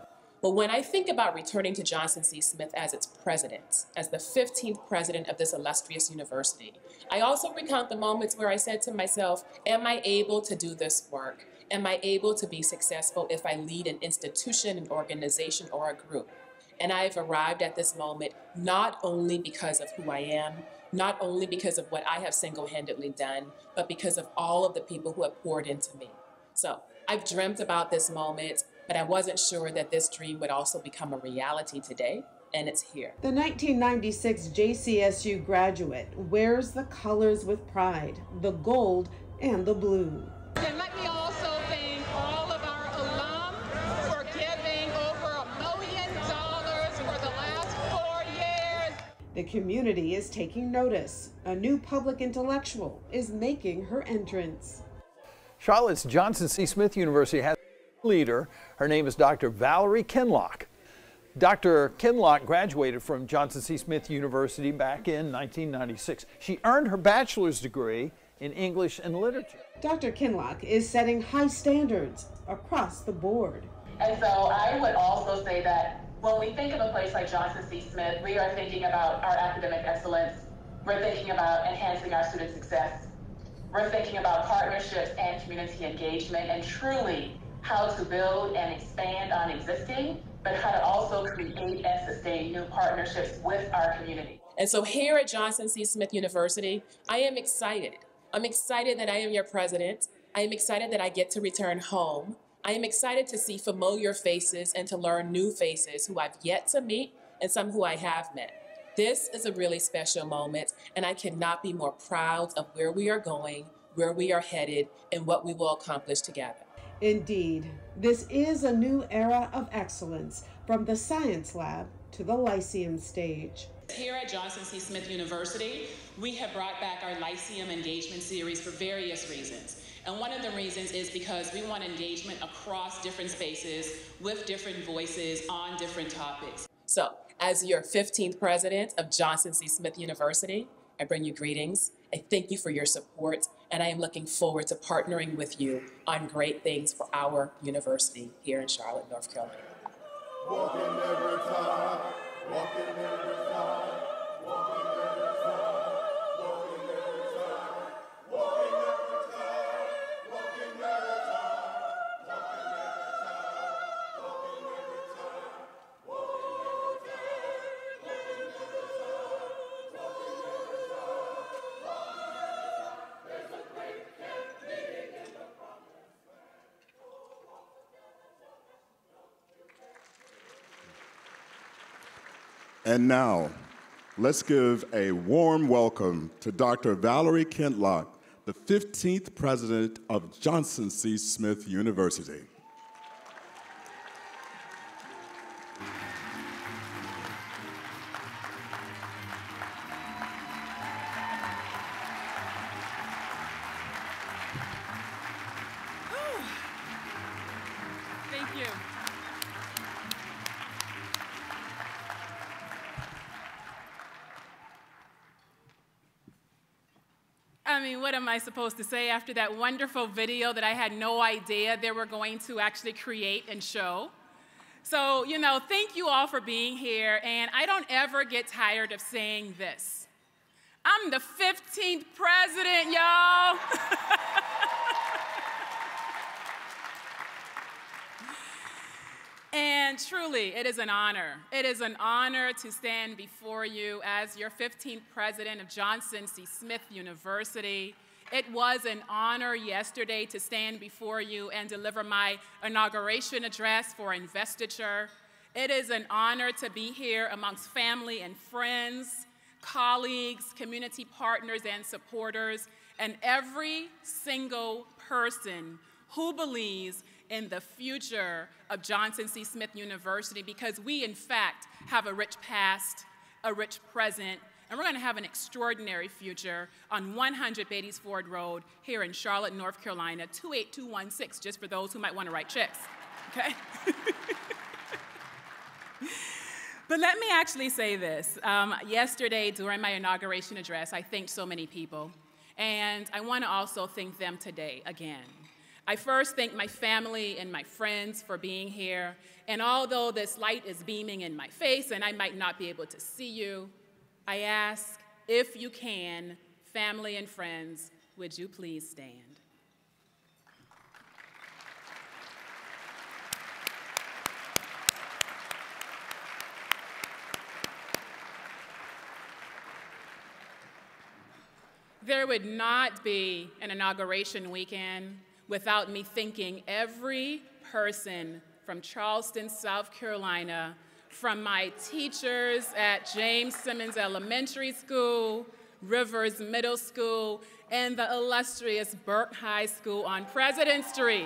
But when I think about returning to Johnson C. Smith as its president, as the fifteenth president of this illustrious university, I also recount the moments where I said to myself, am I able to do this work? Am I able to be successful if I lead an institution, an organization, or a group? And I've arrived at this moment not only because of who I am, not only because of what I have single-handedly done, but because of all of the people who have poured into me. So I've dreamt about this moment, but I wasn't sure that this dream would also become a reality today, and it's here. The nineteen ninety-six J C S U graduate wears the colors with pride, the gold and the blue. And let me also thank all of our alum for giving over a million dollars for the last four years. The community is taking notice. A new public intellectual is making her entrance. Charlotte's Johnson C. Smith University has a leader. Her name is Doctor Valerie Kinloch. Doctor Kinloch graduated from Johnson C. Smith University back in nineteen ninety-six. She earned her bachelor's degree in English and literature. Doctor Kinloch is setting high standards across the board. And so I would also say that when we think of a place like Johnson C. Smith, we are thinking about our academic excellence. We're thinking about enhancing our student success. We're thinking about partnerships and community engagement, and truly how to build and expand on existing, but how to also create and sustain new partnerships with our community. And so here at Johnson C. Smith University, I am excited. I'm excited that I am your president. I am excited that I get to return home. I am excited to see familiar faces and to learn new faces who I've yet to meet and some who I have met. This is a really special moment, and I cannot be more proud of where we are going, where we are headed, and what we will accomplish together. Indeed, this is a new era of excellence, from the science lab to the Lyceum stage. Here at Johnson C. Smith University, we have brought back our Lyceum engagement series for various reasons. And one of the reasons is because we want engagement across different spaces with different voices on different topics. So, as your fifteenth president of Johnson C. Smith University, I bring you greetings. I thank you for your support, and I am looking forward to partnering with you on great things for our university here in Charlotte, North Carolina. Walking every time, walking every time, walking every time, walking every time, walking every time, walking every time, walking every time, walking every time, walking every time, there's a great camp meeting in the promised And now, let's give a warm welcome to Doctor Valerie Kinloch, the fifteenth president of Johnson C. Smith University. Thank you. I mean, what am I supposed to say after that wonderful video that I had no idea they were going to actually create and show? So, you know, thank you all for being here, and I don't ever get tired of saying this. I'm the fifteenth president, y'all. And truly, it is an honor. It is an honor to stand before you as your fifteenth president of Johnson C. Smith University. It was an honor yesterday to stand before you and deliver my inauguration address for investiture. It is an honor to be here amongst family and friends, colleagues, community partners, and supporters, and every single person who believes in the future of Johnson C. Smith University, because we, in fact, have a rich past, a rich present, and we're going to have an extraordinary future on one hundred Beatties Ford Road here in Charlotte, North Carolina, two eight two one six, just for those who might want to write checks, okay? But let me actually say this. Um, yesterday, during my inauguration address, I thanked so many people, and I want to also thank them today again. I first thank my family and my friends for being here. And although this light is beaming in my face and I might not be able to see you, I ask, if you can, family and friends, would you please stand? There would not be an inauguration weekend without me thanking every person from Charleston, South Carolina, from my teachers at James Simmons Elementary School, Rivers Middle School, and the illustrious Burke High School on President Street.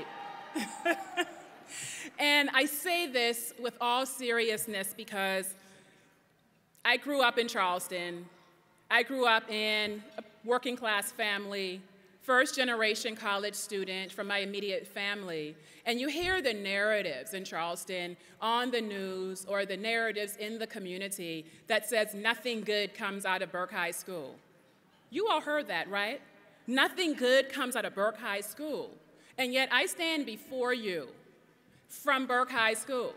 And I say this with all seriousness because I grew up in Charleston. I grew up in a working class family, first generation college student from my immediate family. And you hear the narratives in Charleston on the news or the narratives in the community that says nothing good comes out of Burke High School. You all heard that, right? Nothing good comes out of Burke High School. And yet I stand before you from Burke High School.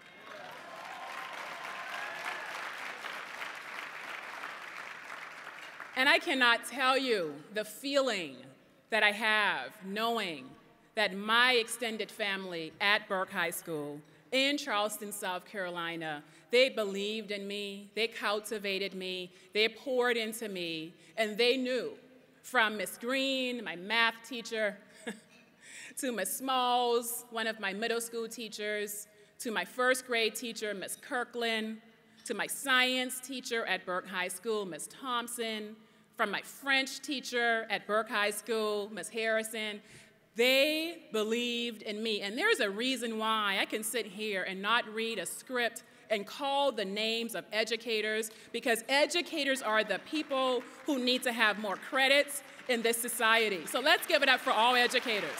And I cannot tell you the feeling that I have knowing that my extended family at Burke High School in Charleston, South Carolina, they believed in me, they cultivated me, they poured into me, and they knew from Miss Green, my math teacher, to Miss Smalls, one of my middle school teachers, to my first grade teacher, Miss Kirkland, to my science teacher at Burke High School, Miss Thompson, from my French teacher at Burke High School, Miss Harrison. They believed in me. And there's a reason why I can sit here and not read a script and call the names of educators, because educators are the people who need to have more credits in this society. So let's give it up for all educators.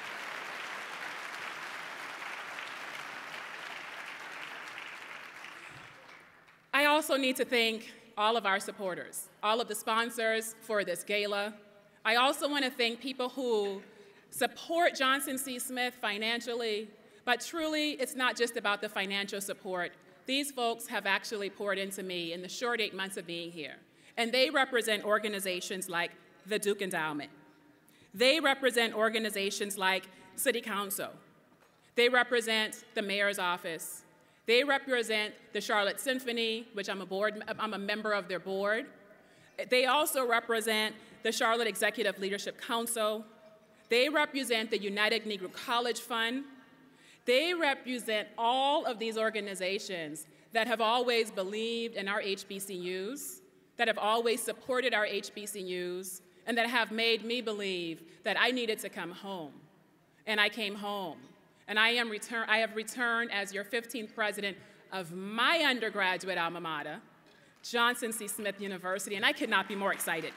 I also need to thank all of our supporters, all of the sponsors for this gala. I also want to thank people who support Johnson C. Smith financially, but truly it's not just about the financial support. These folks have actually poured into me in the short eight months of being here. And they represent organizations like the Duke Endowment. They represent organizations like City Council. They represent the Mayor's Office. They represent the Charlotte Symphony, which I'm a, board, I'm a member of their board. They also represent the Charlotte Executive Leadership Council. They represent the United Negro College Fund. They represent all of these organizations that have always believed in our H B C Us, that have always supported our H B C Us, and that have made me believe that I needed to come home. And I came home. And I, am return, I have returned as your fifteenth president of my undergraduate alma mater, Johnson C. Smith University, and I could not be more excited.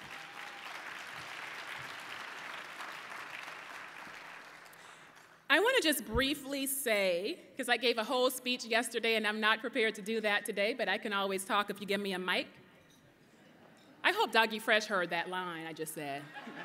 I want to just briefly say, because I gave a whole speech yesterday and I'm not prepared to do that today, but I can always talk if you give me a mic. I hope Dougie Fresh heard that line I just said.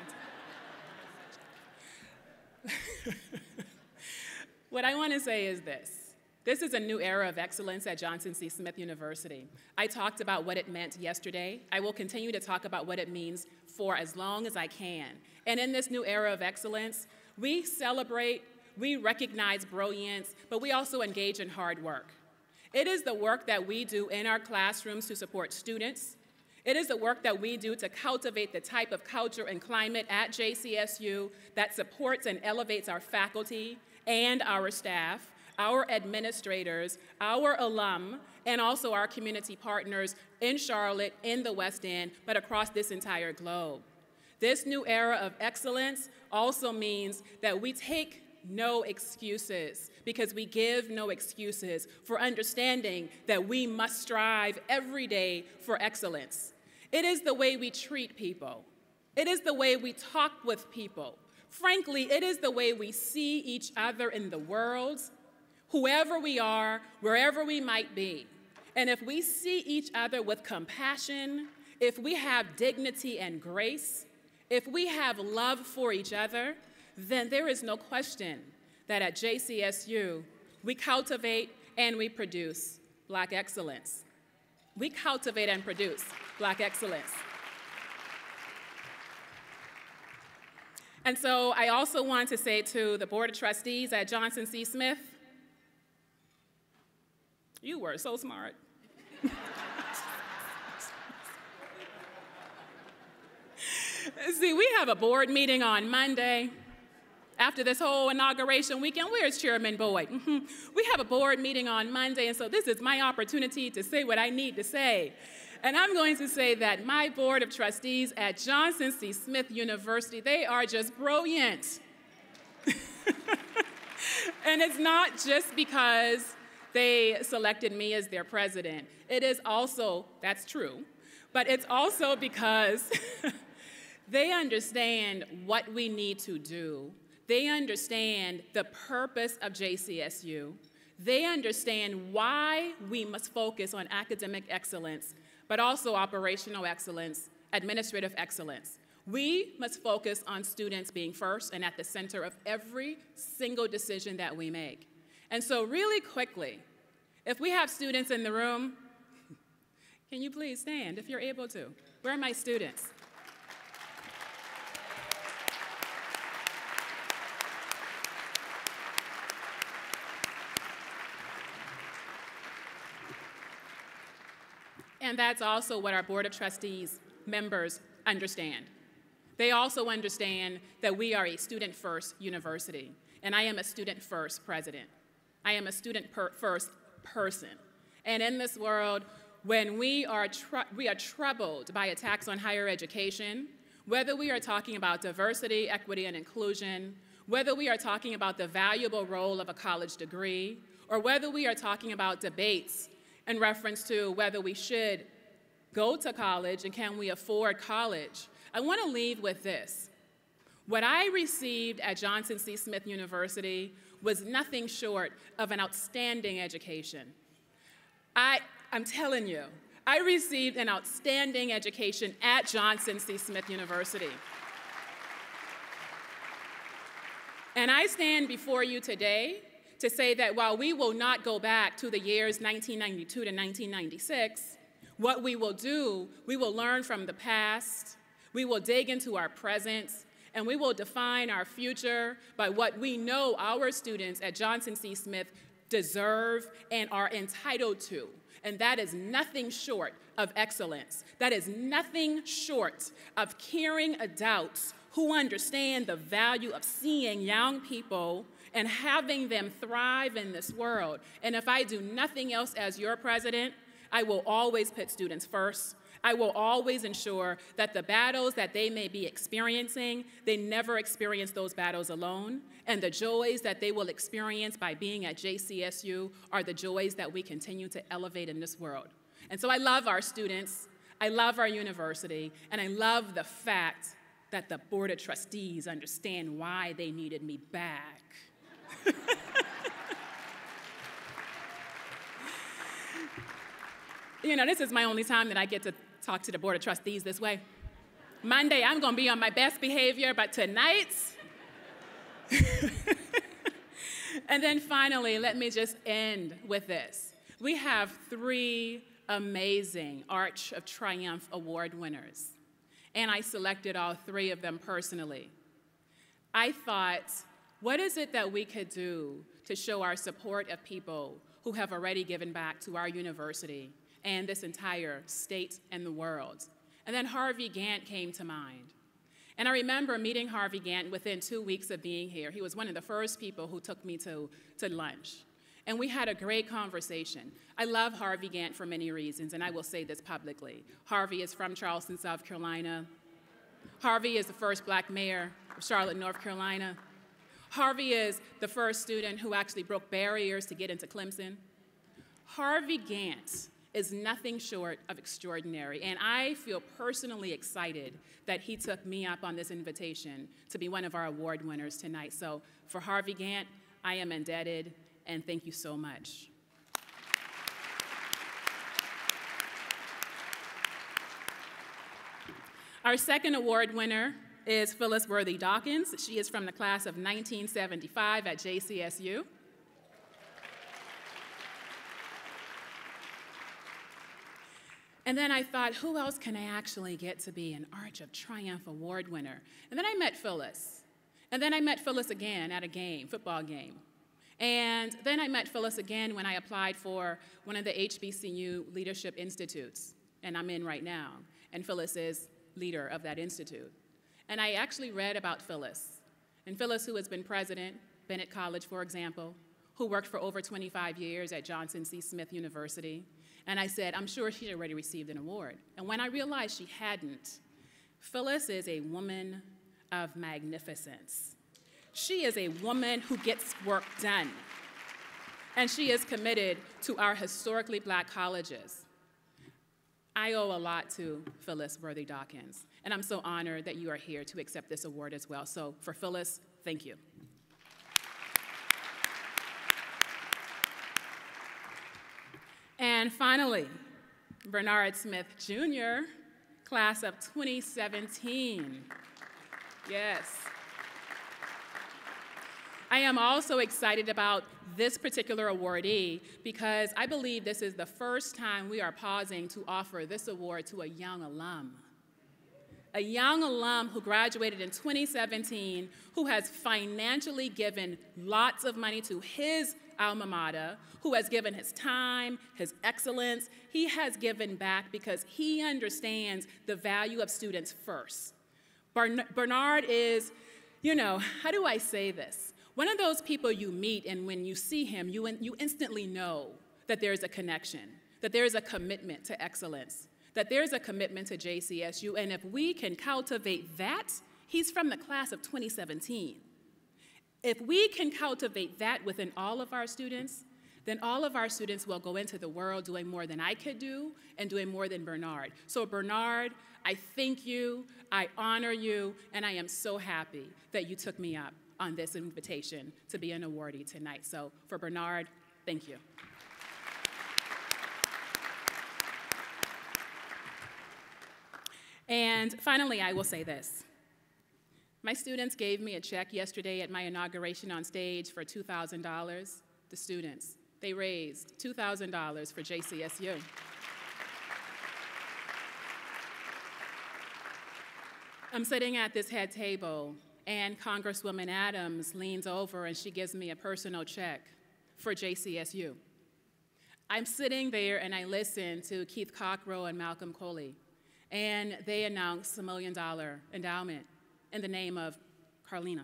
What I want to say is this. This is a new era of excellence at Johnson C. Smith University. I talked about what it meant yesterday. I will continue to talk about what it means for as long as I can. And in this new era of excellence, we celebrate, we recognize brilliance, but we also engage in hard work. It is the work that we do in our classrooms to support students. It is the work that we do to cultivate the type of culture and climate at J C S U that supports and elevates our faculty and our staff, our administrators, our alum, and also our community partners in Charlotte, in the West End, but across this entire globe. This new era of excellence also means that we take no excuses, because we give no excuses for understanding that we must strive every day for excellence. It is the way we treat people. It is the way we talk with people. Frankly, it is the way we see each other in the world, whoever we are, wherever we might be. And if we see each other with compassion, if we have dignity and grace, if we have love for each other, then there is no question that at J C S U, we cultivate and we produce Black excellence. We cultivate and produce Black excellence. And so I also want to say to the Board of Trustees at Johnson C. Smith, you were so smart. See, we have a board meeting on Monday after this whole inauguration weekend. Where's Chairman Boyd? Mm-hmm. We have a board meeting on Monday, and so this is my opportunity to say what I need to say. And I'm going to say that my Board of Trustees at Johnson C. Smith University, they are just brilliant. And it's not just because they selected me as their president. It is also, that's true, but it's also because they understand what we need to do. They understand the purpose of J C S U. They understand why we must focus on academic excellence, but also operational excellence, administrative excellence. We must focus on students being first and at the center of every single decision that we make. And so really quickly, if we have students in the room, can you please stand if you're able to? Where are my students? And that's also what our Board of Trustees members understand. They also understand that we are a student-first university, and I am a student-first president. I am a student-first person. And in this world, when we are, we are troubled by attacks on higher education, whether we are talking about diversity, equity, and inclusion, whether we are talking about the valuable role of a college degree, or whether we are talking about debates in reference to whether we should go to college and can we afford college, I want to leave with this. What I received at Johnson C. Smith University was nothing short of an outstanding education. I, I'm telling you, I received an outstanding education at Johnson C. Smith University. And I stand before you today to say that while we will not go back to the years nineteen ninety-two to nineteen ninety-six, what we will do, we will learn from the past, we will dig into our present, and we will define our future by what we know our students at Johnson C. Smith deserve and are entitled to. And that is nothing short of excellence. That is nothing short of caring adults who understand the value of seeing young people and having them thrive in this world. And if I do nothing else as your president, I will always put students first. I will always ensure that the battles that they may be experiencing, they never experience those battles alone. And the joys that they will experience by being at J C S U are the joys that we continue to elevate in this world. And so I love our students, I love our university, and I love the fact that the Board of Trustees understand why they needed me back. You know, this is my only time that I get to talk to the Board of Trustees this way. Monday, I'm going to be on my best behavior, but tonight, and then finally, let me just end with this. We have three amazing Arch of Triumph Award winners, and I selected all three of them personally. I thought, what is it that we could do to show our support of people who have already given back to our university and this entire state and the world? And then Harvey Gantt came to mind. And I remember meeting Harvey Gantt within two weeks of being here. He was one of the first people who took me to, to lunch. And we had a great conversation. I love Harvey Gantt for many reasons, and I will say this publicly. Harvey is from Charleston, South Carolina. Harvey is the first black mayor of Charlotte, North Carolina. Harvey is the first student who actually broke barriers to get into Clemson. Harvey Gantt is nothing short of extraordinary, and I feel personally excited that he took me up on this invitation to be one of our award winners tonight. So for Harvey Gantt, I am indebted, and thank you so much. Our second award winner is Phyllis Worthy Dawkins. She is from the class of nineteen seventy-five at J C S U. And then I thought, who else can I actually get to be an Arch of Triumph Award winner? And then I met Phyllis. And then I met Phyllis again at a game, football game. And then I met Phyllis again when I applied for one of the H B C U Leadership Institutes, and I'm in right now. And Phyllis is leader of that institute. And I actually read about Phyllis. And Phyllis, who has been president, Bennett College, for example, who worked for over twenty-five years at Johnson C. Smith University. And I said, I'm sure she'd already received an award. And when I realized she hadn't, Phyllis is a woman of magnificence. She is a woman who gets work done. And she is committed to our historically black colleges. I owe a lot to Phyllis Worthy Dawkins. And I'm so honored that you are here to accept this award as well. So for Phyllis, thank you. And finally, Bernard Smith Junior, class of twenty seventeen. Yes. I am also excited about this particular awardee because I believe this is the first time we are pausing to offer this award to a young alum. A young alum who graduated in twenty seventeen, who has financially given lots of money to his alma mater, who has given his time, his excellence. He has given back because he understands the value of students first. Bernard is, you know, how do I say this? One of those people you meet, and when you see him, you, you instantly know that there's a connection, that there's a commitment to excellence, that there's a commitment to J C S U, and if we can cultivate that, he's from the class of twenty seventeen. If we can cultivate that within all of our students, then all of our students will go into the world doing more than I could do and doing more than Bernard. So Bernard, I thank you, I honor you, and I am so happy that you took me up on this invitation to be an awardee tonight. So for Bernard, thank you. And finally, I will say this. My students gave me a check yesterday at my inauguration on stage for two thousand dollars. The students, they raised two thousand dollars for J C S U. I'm sitting at this head table, and Congresswoman Adams leans over and she gives me a personal check for J C S U. I'm sitting there and I listen to Keith Cockrow and Malcolm Coley, and they announce a million dollar endowment in the name of Carlina.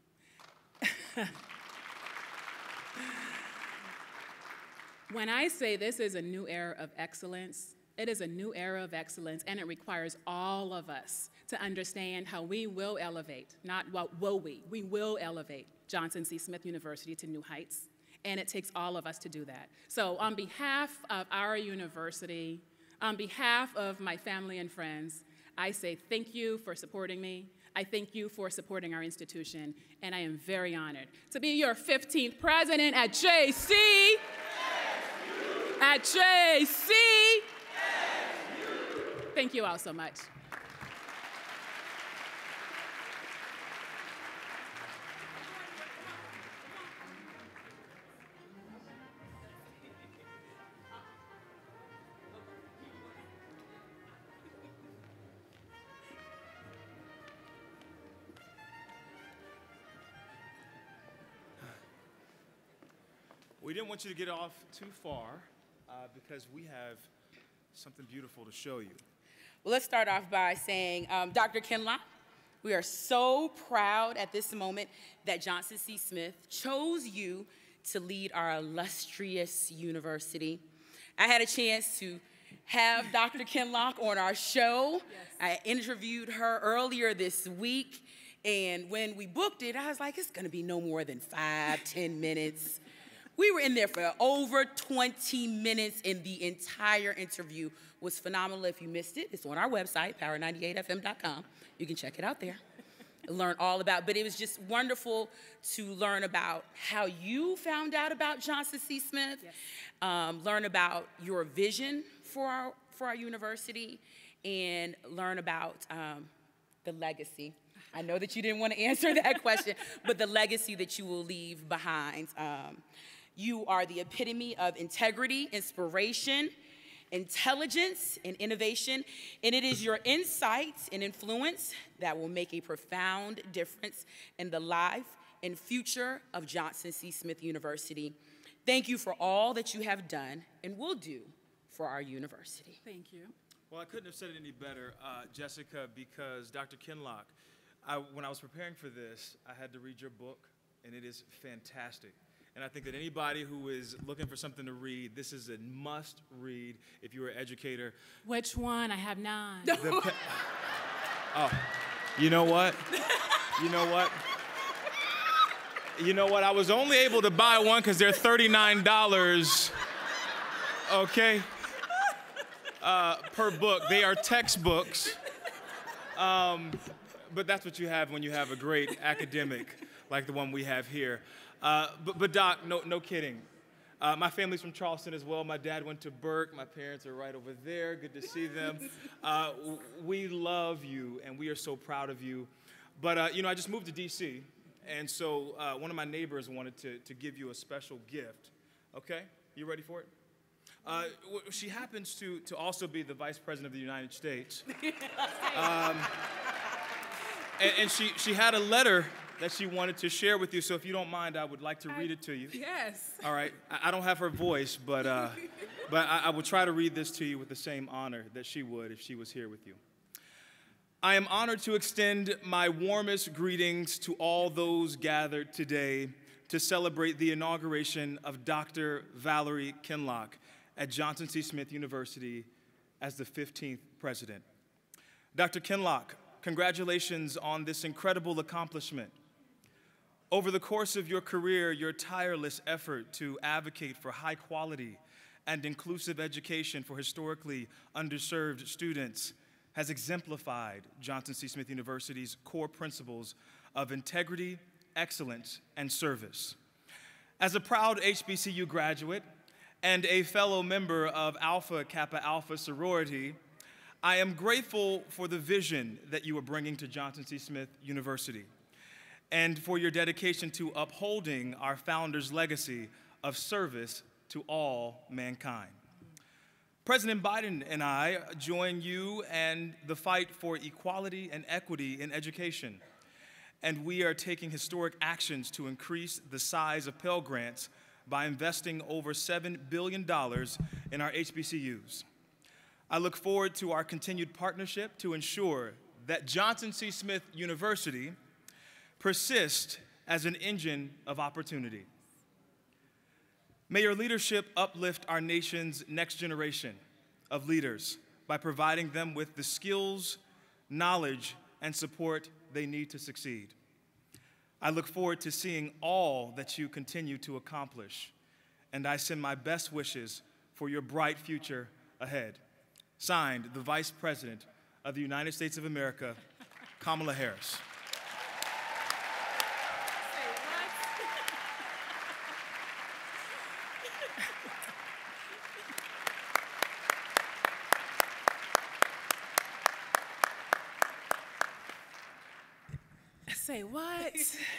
When I say this is a new era of excellence, it is a new era of excellence, and it requires all of us to understand how we will elevate, not what will we, we will elevate Johnson C. Smith University to new heights, and it takes all of us to do that. So on behalf of our university, on behalf of my family and friends, I say thank you for supporting me. I thank you for supporting our institution, and I am very honored to be your fifteenth president at J C. Yes, at J C. Yes, thank you all so much. We didn't want you to get off too far uh, because we have something beautiful to show you. Well, let's start off by saying, um, Doctor Kinloch, we are so proud at this moment that Johnson C. Smith chose you to lead our illustrious university. I had a chance to have Doctor Kinloch on our show. Yes. I interviewed her earlier this week, and when we booked it, I was like, it's gonna be no more than five, ten minutes. We were in there for over twenty minutes, and the entire interview was phenomenal. If you missed it, it's on our website, power ninety-eight F M dot com. You can check it out there. Learn all about, but it was just wonderful to learn about how you found out about Johnson C. Smith, yes. um, learn about your vision for our, for our university, and learn about um, the legacy I know that you didn't want to answer that question, but the legacy that you will leave behind. Um, you are the epitome of integrity, inspiration, intelligence, and innovation, and it is your insights and influence that will make a profound difference in the life and future of Johnson C. Smith University. Thank you for all that you have done and will do for our university. Thank you. Well, I couldn't have said it any better, uh, Jessica, because Doctor Kinloch, I, when I was preparing for this, I had to read your book, and it is fantastic. And I think that anybody who is looking for something to read, this is a must read if you're an educator. Which one? I have none. The oh, you know what? You know what? You know what? I was only able to buy one because they're thirty-nine dollars, okay, uh, per book. They are textbooks. Um, but that's what you have when you have a great academic like the one we have here. Uh, but, but Doc, no, no kidding. Uh, my family's from Charleston as well. My dad went to Burke. My parents are right over there. Good to see them. Uh, we love you, and we are so proud of you. But, uh, you know, I just moved to D C, and so uh, one of my neighbors wanted to, to give you a special gift. Okay? You ready for it? Uh, she happens to, to also be the Vice President of the United States. Um, and and she, she had a letter that she wanted to share with you, so if you don't mind, I would like to read it to you. Yes. All right. I, I don't have her voice, but, uh, but I, I will try to read this to you with the same honor that she would if she was here with you. I am honored to extend my warmest greetings to all those gathered today to celebrate the inauguration of Doctor Valerie Kinloch at Johnson C. Smith University as the fifteenth president. Doctor Kinloch, congratulations on this incredible accomplishment. Over the course of your career, your tireless effort to advocate for high quality and inclusive education for historically underserved students has exemplified Johnson C. Smith University's core principles of integrity, excellence, and service. As a proud H B C U graduate and a fellow member of Alpha Kappa Alpha sorority, I am grateful for the vision that you are bringing to Johnson C. Smith University and for your dedication to upholding our founder's legacy of service to all mankind. President Biden and I join you in the fight for equality and equity in education, and we are taking historic actions to increase the size of Pell Grants by investing over seven billion dollars in our H B C Us. I look forward to our continued partnership to ensure that Johnson C. Smith University persists as an engine of opportunity. May your leadership uplift our nation's next generation of leaders by providing them with the skills, knowledge, and support they need to succeed. I look forward to seeing all that you continue to accomplish, and I send my best wishes for your bright future ahead. Signed, the Vice President of the United States of America, Kamala Harris. Say what?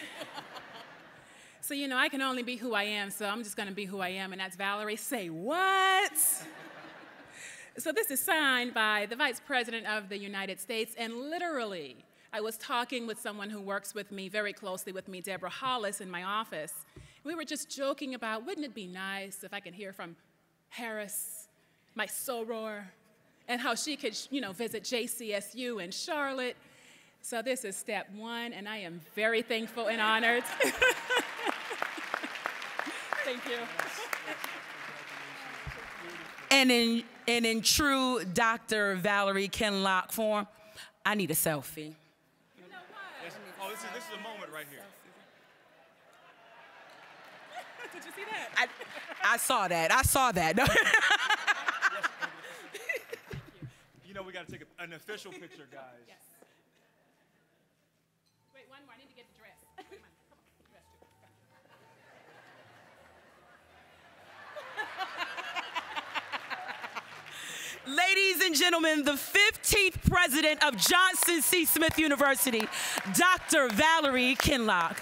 So, you know, I can only be who I am, so I'm just going to be who I am, and that's Valerie. Say what? So this is signed by the Vice President of the United States, and literally, I was talking with someone who works with me, very closely with me, Deborah Hollis, in my office. We were just joking about, wouldn't it be nice if I could hear from Harris, my soror, and how she could, you know, visit J C S U in Charlotte. So this is step one, and I am very thankful and honored. Thank you. And in, and in true Doctor Valerie Kinloch form, I need a selfie. Yes. Oh, this is, this is a moment right here. Did you see that? I, I saw that. I saw that. Yes, you know we got to take a, an official picture, guys. Yes. Wait, one more. I need to get the dress. Come on, come on. Dress too. Ladies and gentlemen, the fifteenth president of Johnson C. Smith University, Doctor Valerie Kinloch.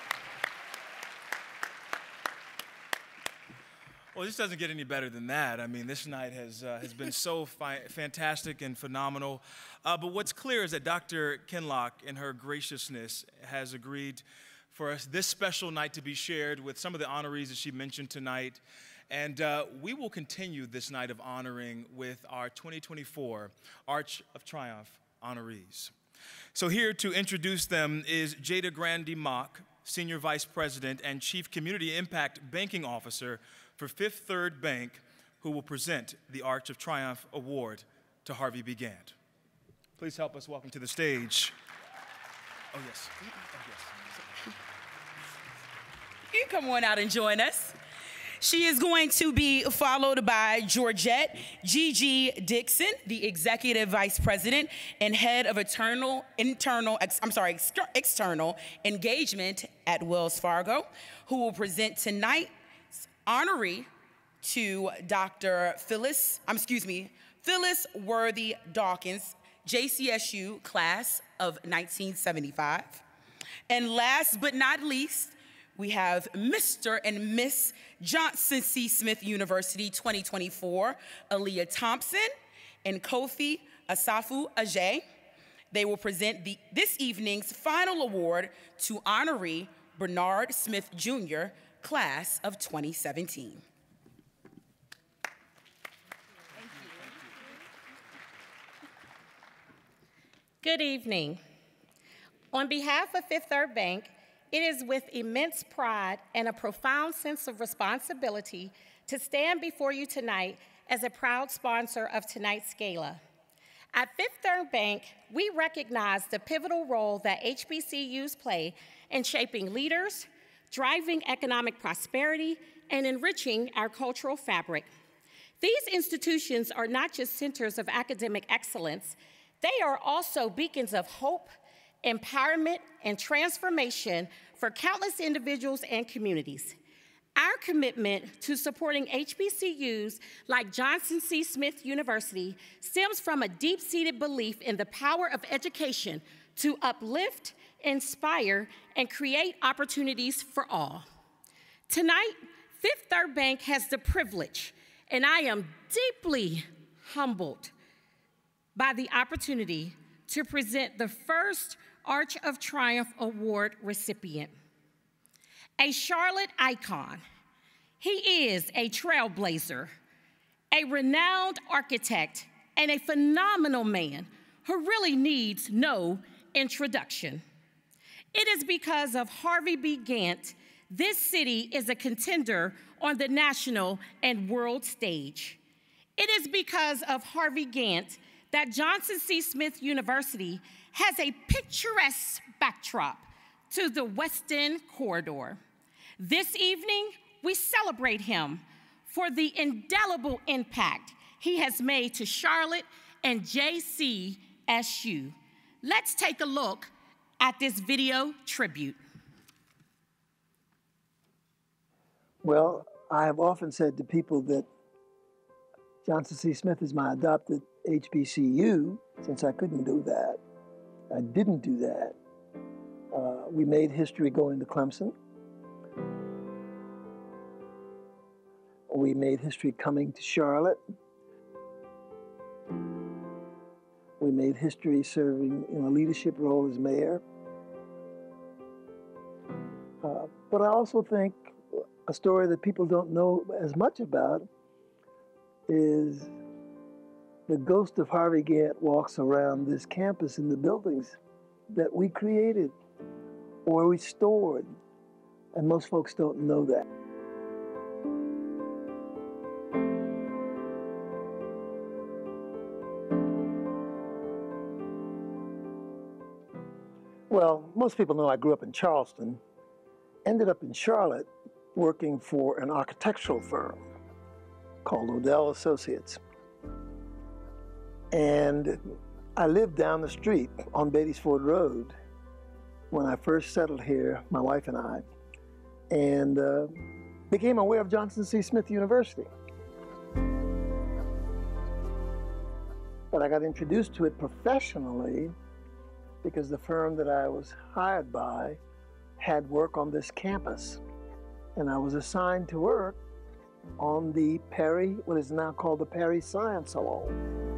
Well, this doesn't get any better than that. I mean, this night has, uh, has been so fi fantastic and phenomenal. Uh, but what's clear is that Doctor Kinloch, in her graciousness, has agreed for us this special night to be shared with some of the honorees that she mentioned tonight. And uh, we will continue this night of honoring with our twenty twenty-four Arch of Triumph honorees. So here to introduce them is Jada Grandy Mock, Senior Vice President and Chief Community Impact Banking Officer for Fifth Third Bank, who will present the Arch of Triumph Award to Harvey B. Gantt. Please help us welcome to the stage. Oh, yes. Oh, yes. You come on out and join us. She is going to be followed by Georgette Gigi Dixon, the Executive Vice President and Head of Internal, internal ex, I'm sorry, ex, External Engagement at Wells Fargo, who will present tonight's honoree to Doctor Phyllis, um, excuse me, Phyllis Worthy Dawkins, J C S U class of nineteen seventy-five. And last but not least, we have Mister and Miss Johnson C. Smith University twenty twenty-four, Aaliyah Thompson and Kofi Asafu Ajay. They will present the, this evening's final award to honoree Bernard Smith Junior, class of twenty seventeen. Good evening. On behalf of Fifth Third Bank, it is with immense pride and a profound sense of responsibility to stand before you tonight as a proud sponsor of tonight's gala. At Fifth Third Bank, we recognize the pivotal role that H B C Us play in shaping leaders, driving economic prosperity, and enriching our cultural fabric. These institutions are not just centers of academic excellence, they are also beacons of hope, empowerment, and transformation for countless individuals and communities. Our commitment to supporting H B C Us like Johnson C. Smith University stems from a deep-seated belief in the power of education to uplift, inspire, and create opportunities for all. Tonight, Fifth Third Bank has the privilege, and I am deeply humbled by the opportunity to present the first Arch of Triumph Award recipient. A Charlotte icon, he is a trailblazer, a renowned architect, and a phenomenal man who really needs no introduction. It is because of Harvey B. Gantt this city is a contender on the national and world stage. It is because of Harvey Gantt that Johnson C. Smith University has a picturesque backdrop to the Western Corridor. This evening, we celebrate him for the indelible impact he has made to Charlotte and J C S U. Let's take a look at this video tribute. Well, I have often said to people that Johnson C. Smith is my adopted H B C U, since I couldn't do that. I didn't do that. Uh, we made history going to Clemson. We made history coming to Charlotte. We made history serving in a leadership role as mayor. Uh, but I also think a story that people don't know as much about is the ghost of Harvey Gantt walks around this campus in the buildings that we created or restored, and most folks don't know that. Well, most people know I grew up in Charleston, ended up in Charlotte working for an architectural firm called Odell Associates. And I lived down the street on Beatties Ford Road when I first settled here, my wife and I, and uh, became aware of Johnson C. Smith University. But I got introduced to it professionally because the firm that I was hired by had work on this campus. And I was assigned to work on the Perry, what is now called the Perry Science Salon.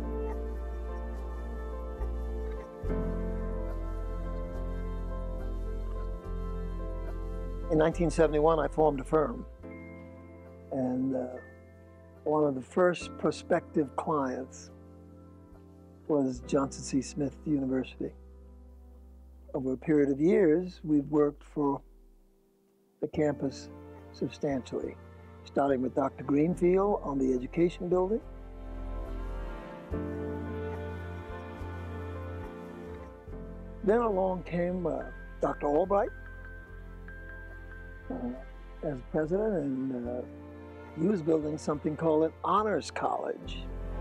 In nineteen seventy-one, I formed a firm. And uh, one of the first prospective clients was Johnson C. Smith University. Over a period of years, we've worked for the campus substantially, starting with Doctor Greenfield on the education building. Then along came uh, Doctor Albright uh, as president, and uh, he was building something called an honors college.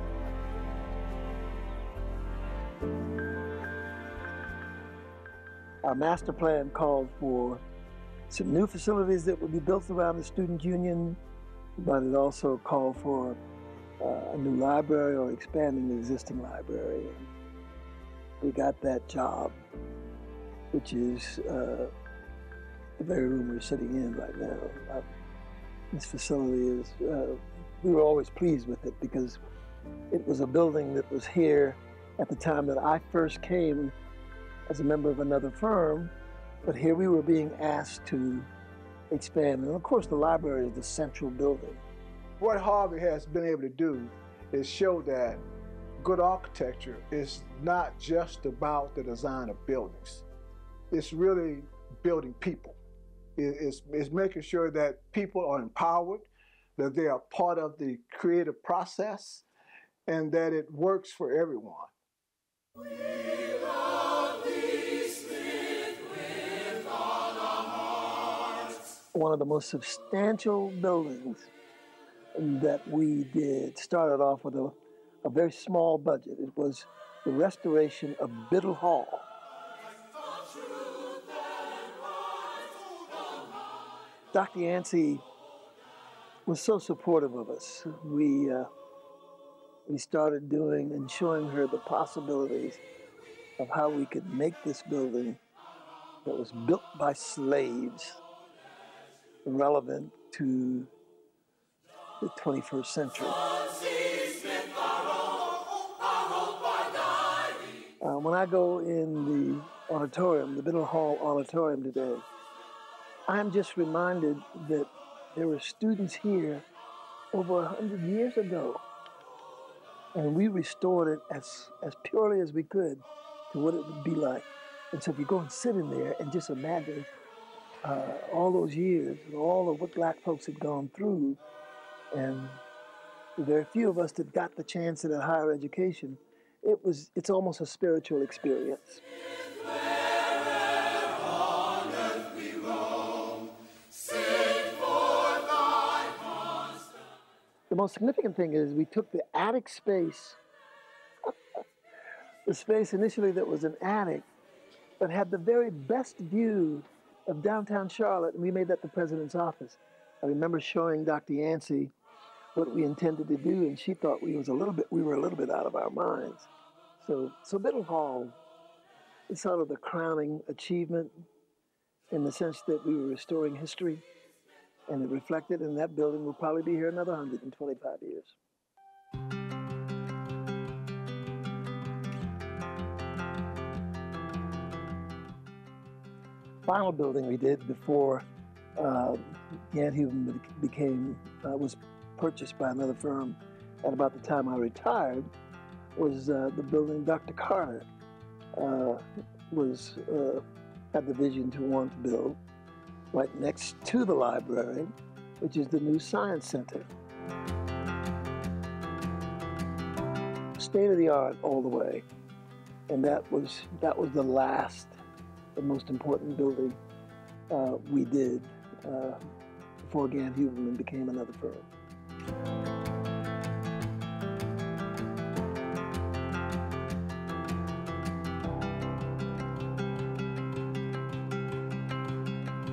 Our master plan called for some new facilities that would be built around the student union, but it also called for uh, a new library or expanding the existing library. And we got that job, which is uh, the very room we're sitting in right now. Uh, this facility is, uh, we were always pleased with it because it was a building that was here at the time that I first came as a member of another firm, but here we were being asked to expand. And of course, the library is the central building. What Harvard has been able to do is show that good architecture is not just about the design of buildings. It's really building people. It's, it's making sure that people are empowered, that they are part of the creative process, and that it works for everyone. We love thee, Smith, with all our hearts. One of the most substantial buildings that we did started off with a, a very small budget. It was the restoration of Biddle Hall. Doctor Yancey was so supportive of us. We, uh, we started doing and showing her the possibilities of how we could make this building that was built by slaves relevant to the twenty-first century. Uh, when I go in the auditorium, the Biddle Hall auditorium today, I'm just reminded that there were students here over a hundred years ago, and we restored it as, as purely as we could to what it would be like. And so if you go and sit in there and just imagine uh, all those years and all of what black folks had gone through, and there are a few of us that got the chance at a higher education, it was, it's almost a spiritual experience. The most significant thing is we took the attic space, the space initially that was an attic, but had the very best view of downtown Charlotte, and we made that the president's office. I remember showing Doctor Yancey what we intended to do, and she thought we was a little bit, we were a little bit out of our minds. So, so Biddle Hall is sort of the crowning achievement in the sense that we were restoring history. And it reflected, and that building will probably be here another one hundred twenty-five years. Final building we did before uh, Gant Huberman became, uh, was purchased by another firm at about the time I retired, was uh, the building Doctor Carter uh, was, uh, had the vision to want to build, right next to the library, which is the new Science Center. State of the art all the way. And that was, that was the last, the most important building uh, we did uh, before Gant Huberman became another firm.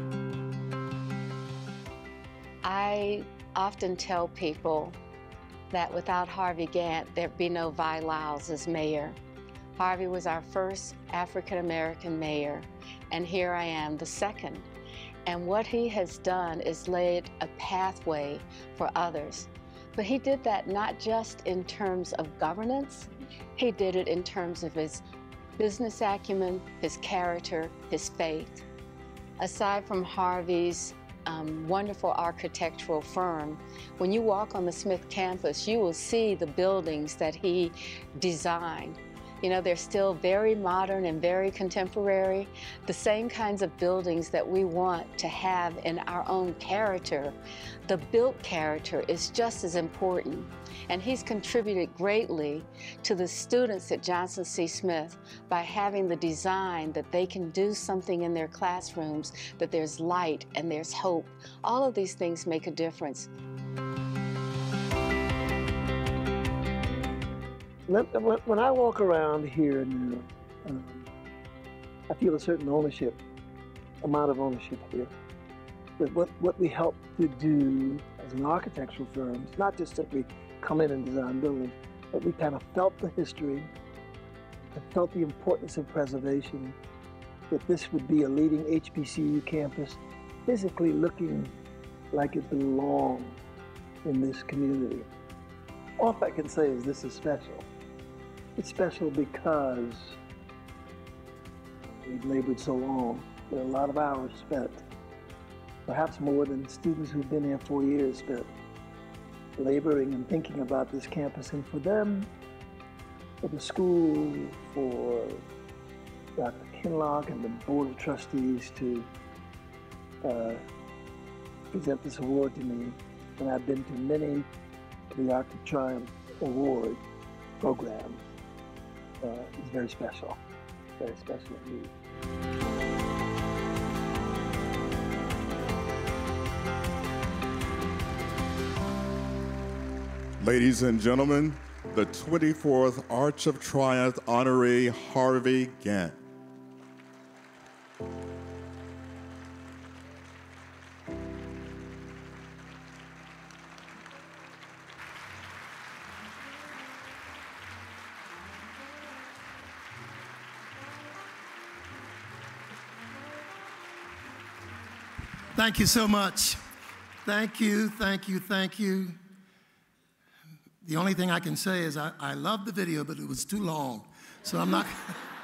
I often tell people that without Harvey Gantt, there'd be no Vi Lyles as mayor. Harvey was our first African-American mayor, and here I am, the second. And what he has done is laid a pathway for others. But he did that not just in terms of governance, he did it in terms of his business acumen, his character, his faith. Aside from Harvey's um, wonderful architectural firm, when you walk on the Smith campus, you will see the buildings that he designed. You know, they're still very modern and very contemporary, the same kinds of buildings that we want to have in our own character. The built character is just as important, and he's contributed greatly to the students at Johnson C. Smith by having the design that they can do something in their classrooms, that there's light and there's hope. All of these things make a difference. When I walk around here now, um, I feel a certain ownership, amount of ownership here. But what, what we help to do as an architectural firm, it's not just simply come in and design buildings, but we kind of felt the history, and felt the importance of preservation, that this would be a leading H B C U campus, physically looking like it belonged in this community. All I can say is this is special. It's special because we've labored so long. There are a lot of hours spent, perhaps more than students who've been here four years spent, laboring and thinking about this campus. And for them, for the school, for Doctor Kinloch and the Board of Trustees to uh, present this award to me, and I've been to many of the Arc of Triumph Award programs, uh, is very special, very special indeed. Ladies and gentlemen, the twenty-fourth Arch of Triumph honoree Harvey Gantt. Thank you so much. Thank you, thank you, thank you. The only thing I can say is I, I love the video, but it was too long. So I'm not,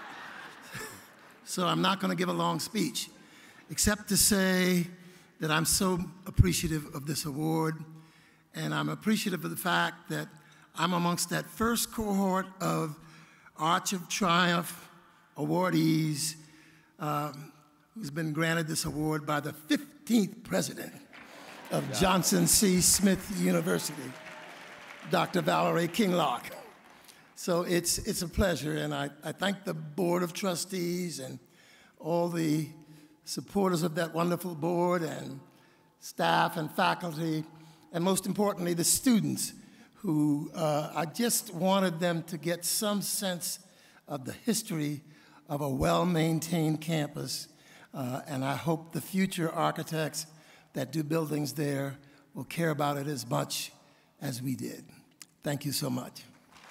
so I'm not going to give a long speech, except to say that I'm so appreciative of this award, and I'm appreciative of the fact that I'm amongst that first cohort of Arch of Triumph awardees um, who's been granted this award by the fifteenth president of yeah. Johnson C. Smith University, Doctor Valerie Kinloch. So it's, it's a pleasure, and I, I thank the Board of Trustees and all the supporters of that wonderful board and staff and faculty, and most importantly, the students who uh, I just wanted them to get some sense of the history of a well-maintained campus. Uh, and I hope the future architects that do buildings there will care about it as much as we did. Thank you so much.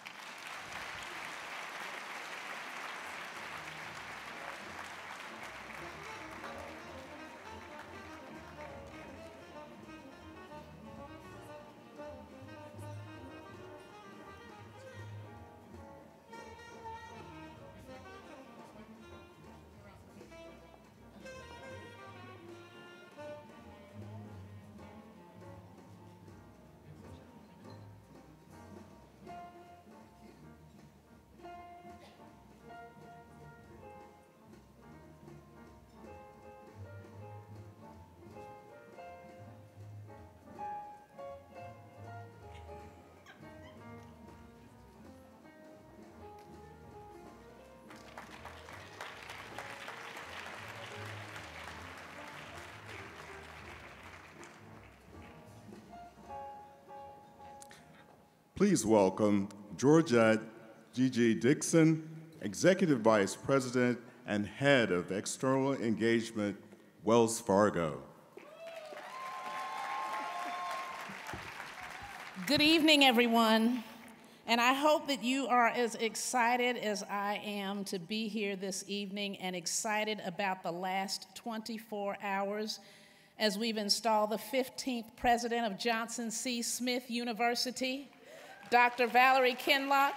Please welcome Georgette Gigi Dixon, Executive Vice President and Head of External Engagement, Wells Fargo. Good evening, everyone. And I hope that you are as excited as I am to be here this evening and excited about the last twenty-four hours as we've installed the fifteenth president of Johnson C. Smith University, Doctor Valerie Kinloch,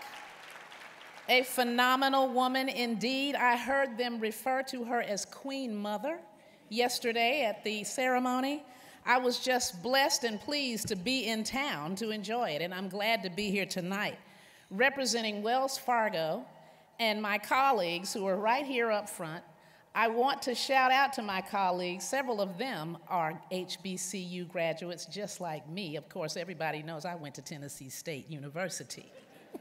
a phenomenal woman indeed. I heard them refer to her as Queen Mother yesterday at the ceremony. I was just blessed and pleased to be in town to enjoy it, and I'm glad to be here tonight representing Wells Fargo and my colleagues who are right here up front. I want to shout out to my colleagues. Several of them are H B C U graduates just like me. Of course, everybody knows I went to Tennessee State University.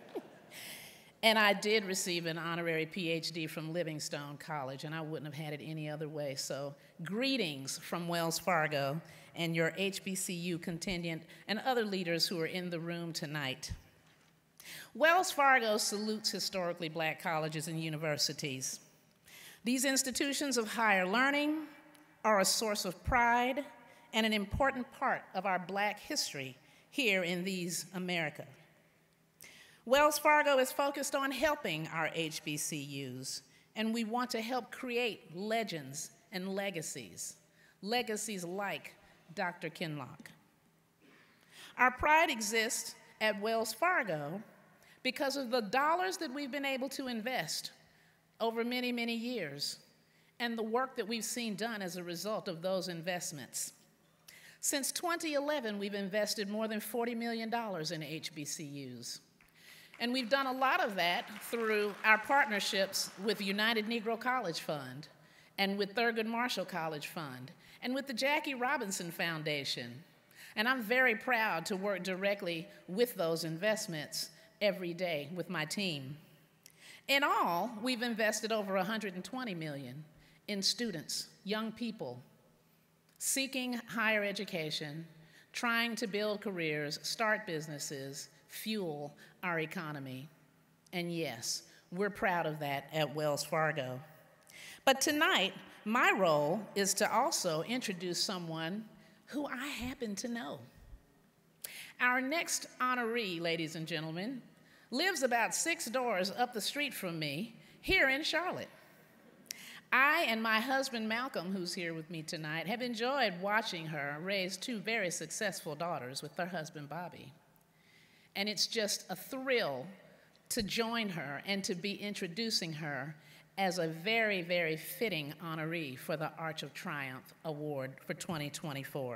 And I did receive an honorary P H D from Livingstone College, and I wouldn't have had it any other way. So greetings from Wells Fargo and your H B C U contingent and other leaders who are in the room tonight. Wells Fargo salutes historically black colleges and universities. These institutions of higher learning are a source of pride and an important part of our black history here in these America. Wells Fargo is focused on helping our H B C Us, and we want to help create legends and legacies, legacies like Doctor Kinloch. Our pride exists at Wells Fargo because of the dollars that we've been able to invest over many, many years, and the work that we've seen done as a result of those investments. Since twenty eleven, we've invested more than forty million dollars in H B C Us. And we've done a lot of that through our partnerships with the United Negro College Fund and with Thurgood Marshall College Fund and with the Jackie Robinson Foundation. And I'm very proud to work directly with those investments every day with my team. In all, we've invested over one hundred twenty million dollars in students, young people, seeking higher education, trying to build careers, start businesses, fuel our economy. And yes, we're proud of that at Wells Fargo. But tonight, my role is to also introduce someone who I happen to know. Our next honoree, ladies and gentlemen, lives about six doors up the street from me here in Charlotte. I and my husband, Malcolm, who's here with me tonight, have enjoyed watching her raise two very successful daughters with her husband, Bobby. And it's just a thrill to join her and to be introducing her as a very, very fitting honoree for the Arch of Triumph Award for twenty twenty-four.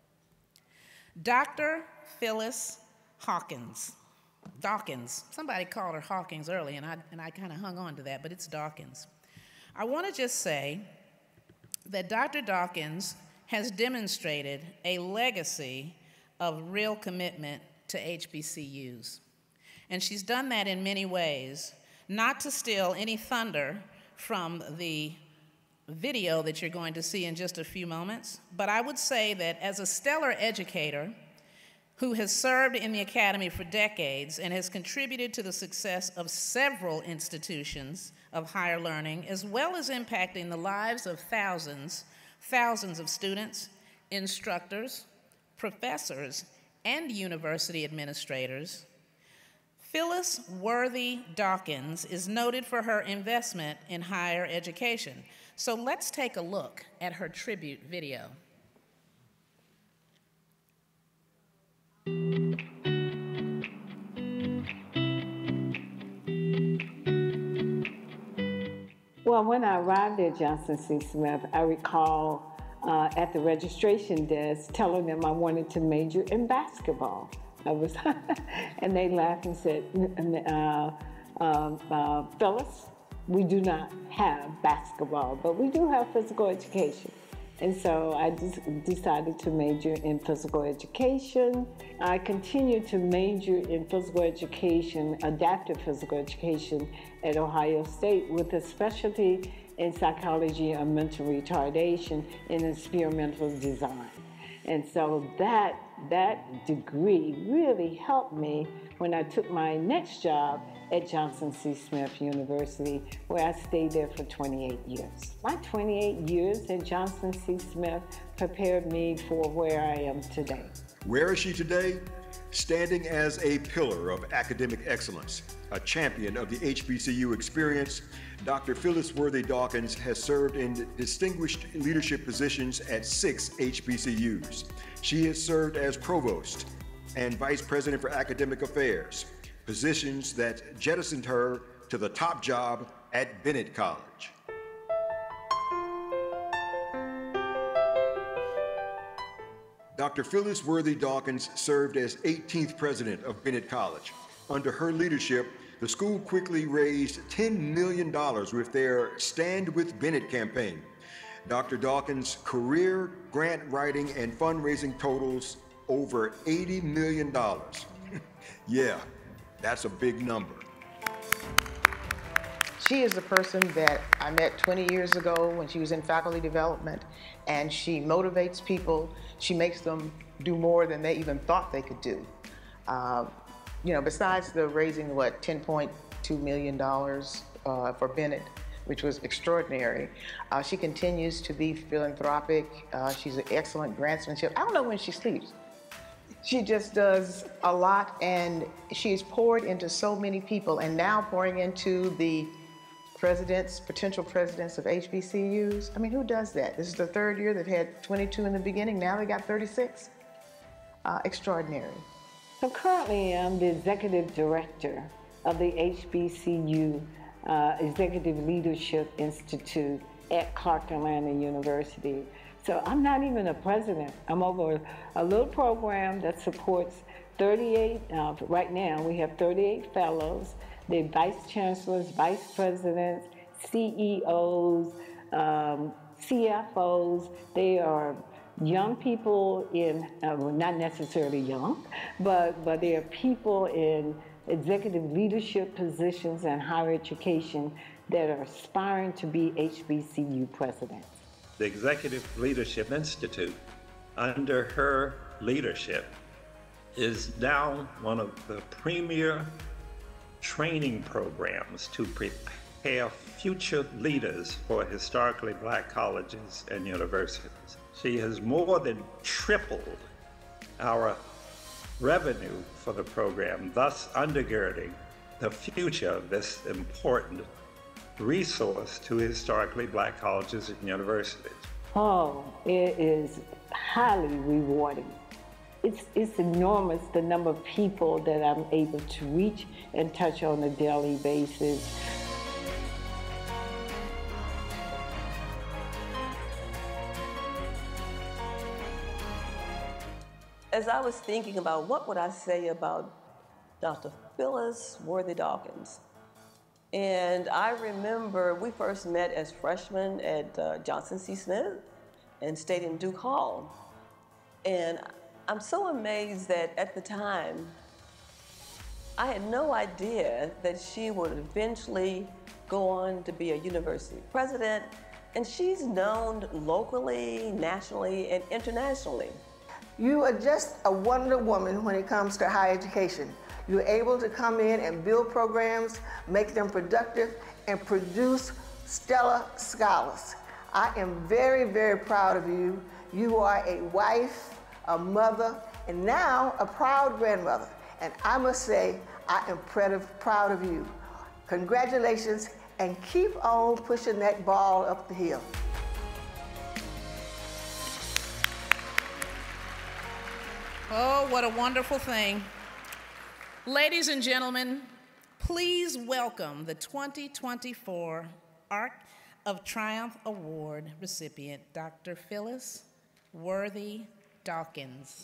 Doctor Phyllis Hawkins. Dawkins. Somebody called her Hawkins early, and I, and I kind of hung on to that, but it's Dawkins. I want to just say that Doctor Dawkins has demonstrated a legacy of real commitment to H B C Us. And she's done that in many ways, not to steal any thunder from the video that you're going to see in just a few moments, but I would say that as a stellar educator who has served in the academy for decades and has contributed to the success of several institutions of higher learning, as well as impacting the lives of thousands, thousands of students, instructors, professors, and university administrators, Phyllis Worthy Dawkins is noted for her investment in higher education. So let's take a look at her tribute video. Well, when I arrived at Johnson C. Smith, I recall uh, at the registration desk telling them I wanted to major in basketball. I was, and they laughed and said, uh, uh, uh, Phyllis, we do not have basketball, but we do have physical education. And so I just decided to major in physical education. I continued to major in physical education, adaptive physical education at Ohio State with a specialty in psychology of mental retardation and experimental design. And so that, that degree really helped me when I took my next job at Johnson C. Smith University, where I stayed there for twenty-eight years. My twenty-eight years at Johnson C. Smith prepared me for where I am today. Where is she today? Standing as a pillar of academic excellence, a champion of the H B C U experience, Doctor Phyllis Worthy Dawkins has served in distinguished leadership positions at six H B C Us. She has served as provost and vice president for academic affairs, positions that jettisoned her to the top job at Bennett College. Doctor Phyllis Worthy Dawkins served as eighteenth president of Bennett College. Under her leadership, the school quickly raised ten million dollars with their Stand with Bennett campaign. Doctor Dawkins' career, grant writing, and fundraising totals over eighty million dollars. Yeah, that's a big number. She is the person that I met twenty years ago when she was in faculty development, and she motivates people. She makes them do more than they even thought they could do. Uh, you know, besides the raising, what, ten point two million dollars uh, for Bennett, which was extraordinary, uh, she continues to be philanthropic. Uh, she's an excellent grantsmanship. I don't know when she sleeps. She just does a lot, and she's poured into so many people, and now pouring into the presidents, potential presidents of H B C Us. I mean, who does that? This is the third year. They've had twenty-two in the beginning. Now they got thirty-six. Uh, extraordinary. So currently I'm the executive director of the H B C U uh, Executive Leadership Institute at Clark Atlanta University. So I'm not even a president. I'm over a little program that supports thirty-eight, uh, right now we have thirty-eight fellows. They're vice chancellors, vice presidents, C E Os, um, C F Os. They are young people in, uh, well, not necessarily young, but, but they are people in executive leadership positions and higher education that are aspiring to be H B C U presidents. The Executive Leadership Institute, under her leadership, is now one of the premier training programs to prepare future leaders for historically black colleges and universities. She has more than tripled our revenue for the program, thus undergirding the future of this important resource to historically black colleges and universities. Oh, it is highly rewarding. It's, it's enormous, the number of people that I'm able to reach and touch on a daily basis. As I was thinking about what would I say about Doctor Phyllis Worthy Dawkins, and I remember we first met as freshmen at uh, Johnson C. Smith and stayed in Duke Hall. And I'm so amazed that at the time, I had no idea that she would eventually go on to be a university president, and she's known locally, nationally, and internationally. You are just a wonder woman when it comes to higher education. You're able to come in and build programs, make them productive, and produce stellar scholars. I am very, very proud of you. You are a wife, a mother, and now a proud grandmother. And I must say, I am proud of you. Congratulations, and keep on pushing that ball up the hill. Oh, what a wonderful thing. Ladies and gentlemen, please welcome the twenty twenty-four Arc of Triumph Award recipient, Doctor Phyllis Worthy Dawkins.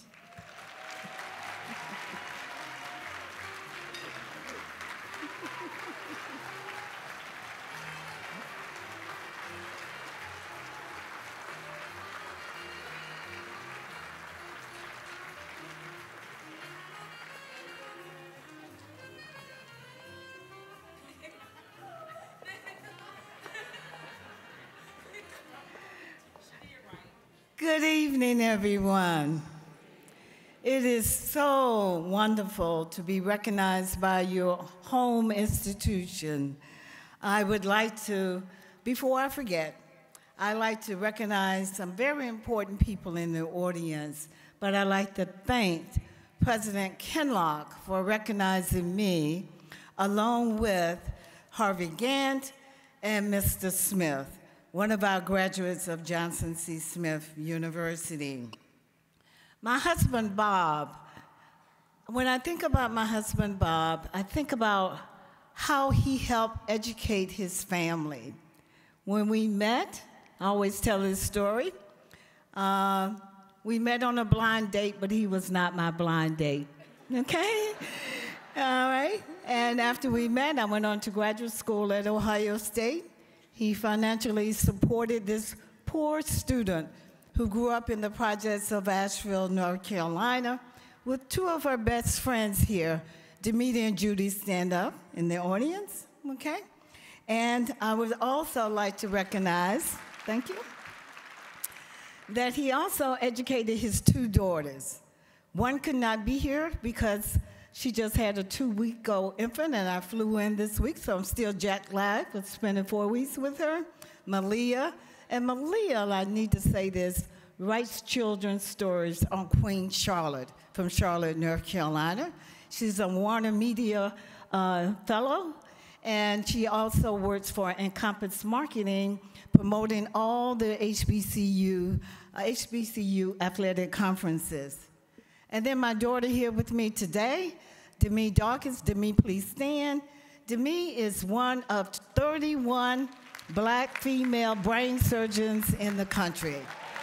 Good evening, everyone. It is so wonderful to be recognized by your home institution. I would like to, before I forget, I'd like to recognize some very important people in the audience, but I'd like to thank President Kinloch for recognizing me, along with Harvey Gantt and Mister Smith, one of our graduates of Johnson C. Smith University. My husband, Bob, when I think about my husband, Bob, I think about how he helped educate his family. When we met, I always tell this story, uh, we met on a blind date, but he was not my blind date, okay? All right, and after we met, I went on to graduate school at Ohio State. He financially supported this poor student who grew up in the projects of Asheville, North Carolina, with two of her best friends here. Demeter and Judy, stand up in the audience, okay? And I would also like to recognize, thank you, that he also educated his two daughters. One could not be here because she just had a two-week-old infant, and I flew in this week, so I'm still jet-lagged with spending four weeks with her, Malia. And Malia, I need to say this, writes children's stories on Queen Charlotte from Charlotte, North Carolina. She's a Warner Media uh, Fellow, and she also works for Encompass Marketing, promoting all the H B C U, uh, H B C U athletic conferences. And then my daughter here with me today, Demi Dawkins. Demi, please stand. Demi is one of thirty-one black female brain surgeons in the country.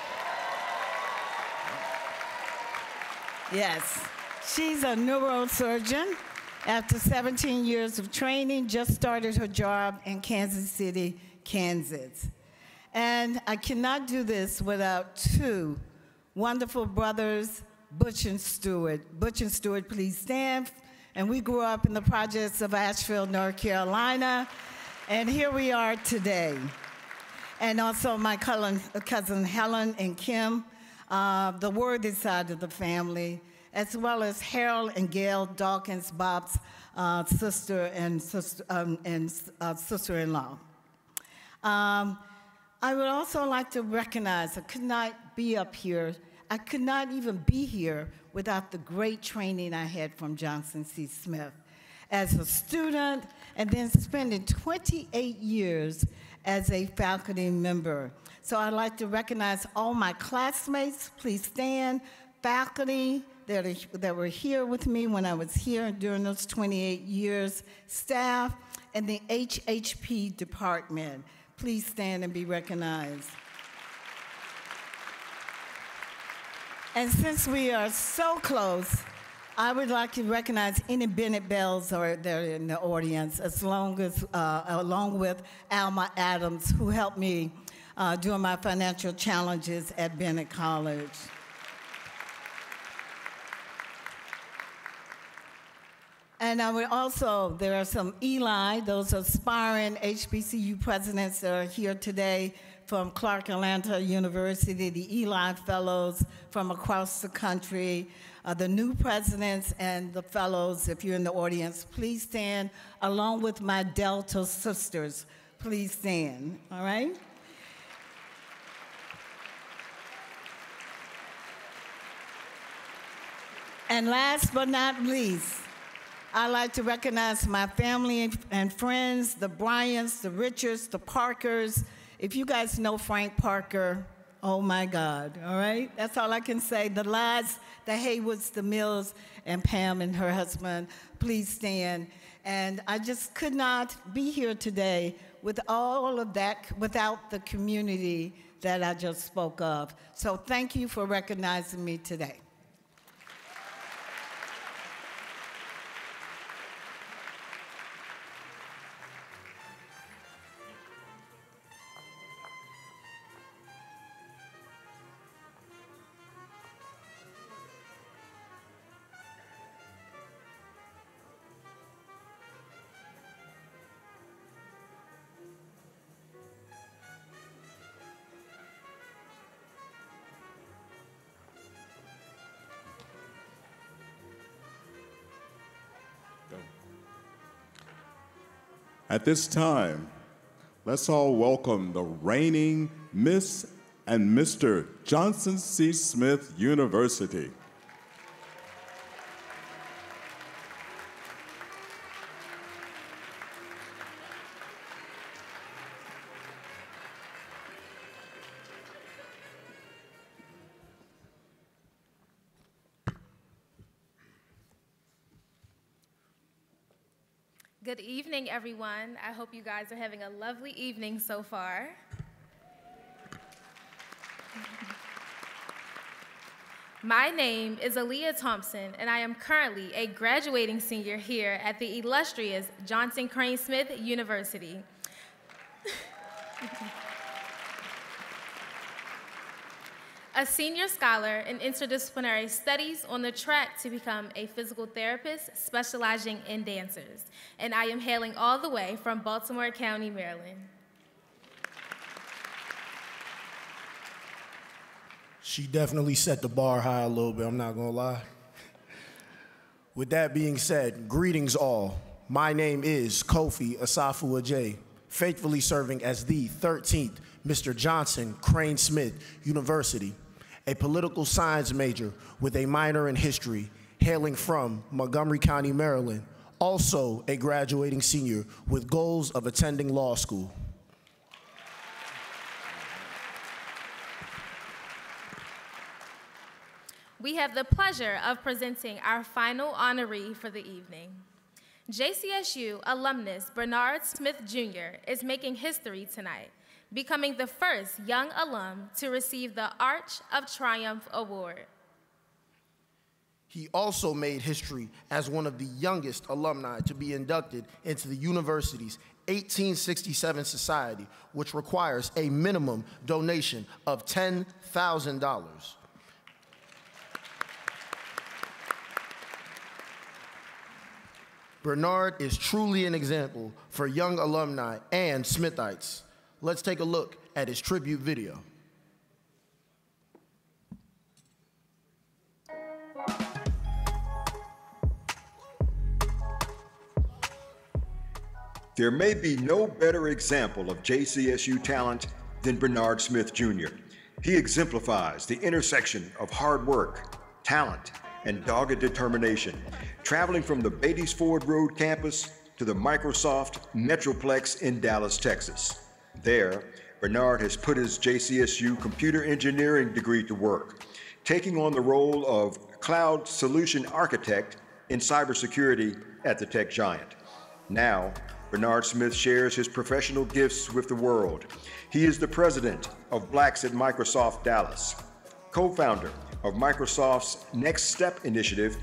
Yes, she's a neurosurgeon. After seventeen years of training, just started her job in Kansas City, Kansas. And I cannot do this without two wonderful brothers, Butch and Stewart. Butch and Stewart, please stand. And we grew up in the projects of Asheville, North Carolina. And here we are today. And also my cousin Helen and Kim, uh, the worthy side of the family, as well as Harold and Gail Dawkins, Bob's uh, sister and, sister, um, and uh, sister-in-law. Um, I would also like to recognize, I could not be up here, I could not even be here without the great training I had from Johnson C. Smith as a student, and then spending twenty-eight years as a faculty member. So I'd like to recognize all my classmates, please stand, faculty that, are, that were here with me when I was here during those twenty-eight years, staff, and the H H P department. Please stand and be recognized. And since we are so close, I would like to recognize any Bennett Bells are there in the audience, as long as, uh, along with Alma Adams, who helped me uh, during my financial challenges at Bennett College. And I would also, there are some Eli, those aspiring H B C U presidents that are here today from Clark Atlanta University, the Eli Fellows from across the country, uh, the new presidents and the fellows, if you're in the audience, please stand, along with my Delta sisters, please stand, all right? And last but not least, I'd like to recognize my family and friends, the Bryants, the Richards, the Parkers. If you guys know Frank Parker, oh my God, all right? That's all I can say. The Lads, the Haywoods, the Mills, and Pam and her husband, please stand. And I just could not be here today with all of that, without the community that I just spoke of. So thank you for recognizing me today. At this time, let's all welcome the reigning Miss and Mister Johnson C. Smith University. Good evening, everyone. I hope you guys are having a lovely evening so far. My name is Aaliyah Thompson, and I am currently a graduating senior here at the illustrious Johnson Crane Smith University. A senior scholar in interdisciplinary studies on the track to become a physical therapist specializing in dancers. And I am hailing all the way from Baltimore County, Maryland. She definitely set the bar high a little bit, I'm not gonna lie. With that being said, greetings all. My name is Kofi Asafu Ajay, faithfully serving as the thirteenth Mister Johnson Crane Smith University, a political science major with a minor in history, hailing from Montgomery County, Maryland, also a graduating senior with goals of attending law school. We have the pleasure of presenting our final honoree for the evening. J C S U alumnus Bernard Smith Junior is making history tonight, becoming the first young alum to receive the Arch of Triumph Award. He also made history as one of the youngest alumni to be inducted into the university's eighteen sixty-seven Society, which requires a minimum donation of ten thousand dollars. Bernard is truly an example for young alumni and Smithites. Let's take a look at his tribute video. There may be no better example of J C S U talent than Bernard Smith Junior He exemplifies the intersection of hard work, talent, and dogged determination, traveling from the Beatties Ford Road campus to the Microsoft Metroplex in Dallas, Texas. There, Bernard has put his J C S U computer engineering degree to work, taking on the role of cloud solution architect in cybersecurity at the tech giant. Now, Bernard Smith shares his professional gifts with the world. He is the president of Blacks at Microsoft Dallas, co-founder of Microsoft's Next Step initiative,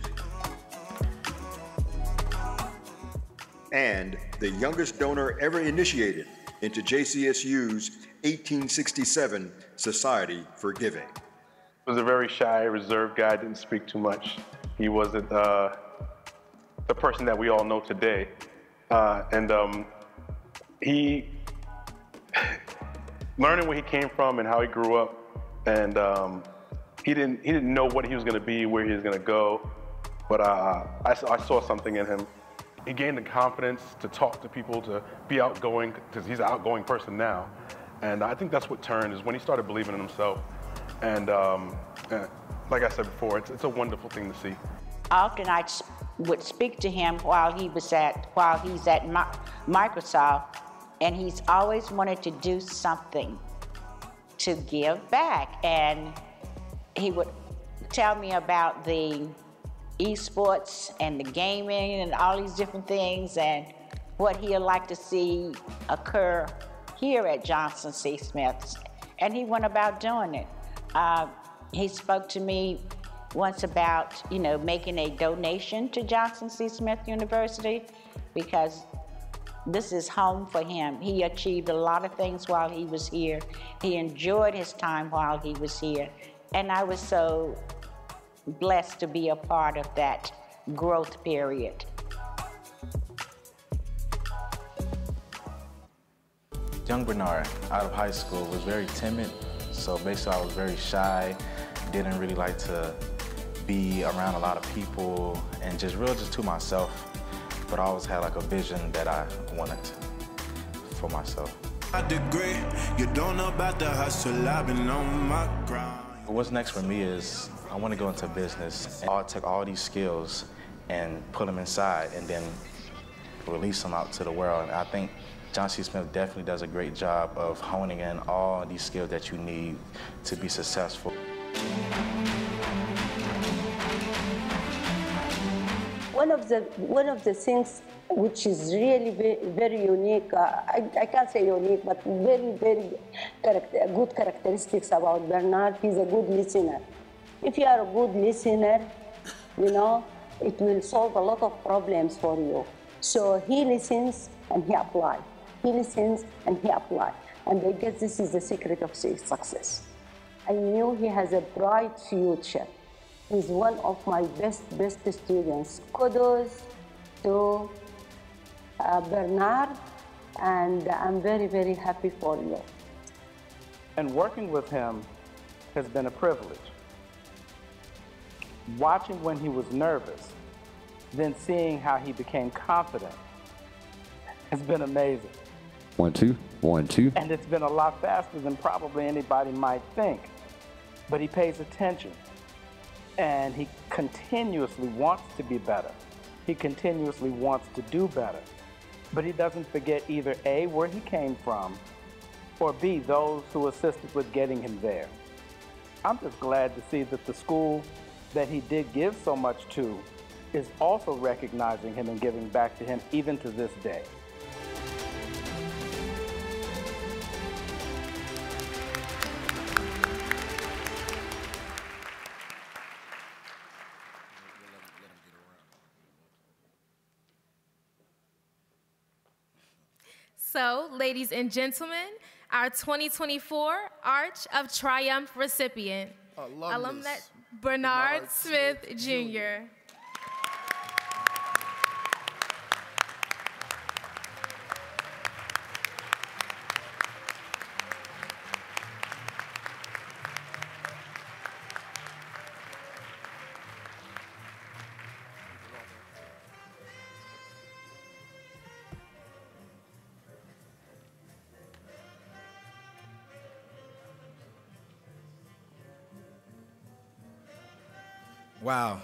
and the youngest donor ever initiated into J C S U's eighteen sixty-seven Society for Giving. He was a very shy, reserved guy, didn't speak too much. He wasn't uh, the person that we all know today. Uh, and um, he, learning where he came from and how he grew up, and um, he didn't he didn't know what he was going to be, where he was going to go, but uh, I, I saw something in him. He gained the confidence to talk to people, to be outgoing, because he's an outgoing person now. And I think that's what turned, is when he started believing in himself. And, um, and like I said before, it's, it's a wonderful thing to see. Often I would speak to him while he was at, while he's at Mi Microsoft, and he's always wanted to do something to give back. And he would tell me about the esports and the gaming and all these different things and what he'd like to see occur here at Johnson C. Smith. And he went about doing it. Uh, he spoke to me once about, you know, making a donation to Johnson C. Smith University, because this is home for him. He achieved a lot of things while he was here. He enjoyed his time while he was here. And I was so blessed to be a part of that growth period. Young Bernard, out of high school, was very timid. So basically I was very shy, didn't really like to be around a lot of people, and just real just to myself. But I always had like a vision that I wanted for myself. I degree, you don't know about the hustle, I've been on my grind. What's next for me is I want to go into business. I'll take all these skills and put them inside and then release them out to the world. And I think Johnson C. Smith definitely does a great job of honing in all these skills that you need to be successful. One of the, one of the things which is really very, very unique. Uh, I, I can't say unique, but very, very character, good characteristics about Bernard. He's a good listener. If you are a good listener, you know, it will solve a lot of problems for you. So he listens and he applies. He listens and he applies. And I guess this is the secret of his success. I knew he has a bright future. He's one of my best, best students. Kudos to uh, Bernard, and I'm very, very happy for you. And working with him has been a privilege. Watching when he was nervous, then seeing how he became confident has been amazing. One, two, one, two. And it's been a lot faster than probably anybody might think. But he pays attention, and he continuously wants to be better. He continuously wants to do better. But he doesn't forget either A, where he came from, or B, those who assisted with getting him there. I'm just glad to see that the school that he did give so much to is also recognizing him and giving back to him even to this day. So, ladies and gentlemen, our twenty twenty-four Arch of Triumph recipient, Alumnus, alumnus Bernard, Bernard Smith, Smith Junior Wow.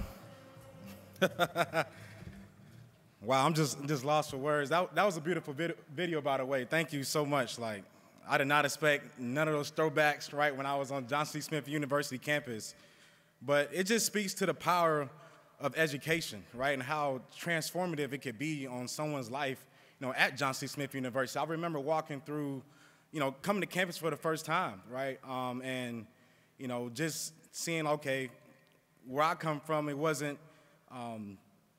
Wow, I'm just just lost for words. That, that was a beautiful vid video, by the way. Thank you so much. Like, I did not expect none of those throwbacks, right, when I was on Johnson C. Smith University campus. But it just speaks to the power of education, right, and how transformative it could be on someone's life, you know, at Johnson C. Smith University. I remember walking through, you know, coming to campus for the first time, right, um, and, you know, just seeing, okay, where I come from, it wasn't, um,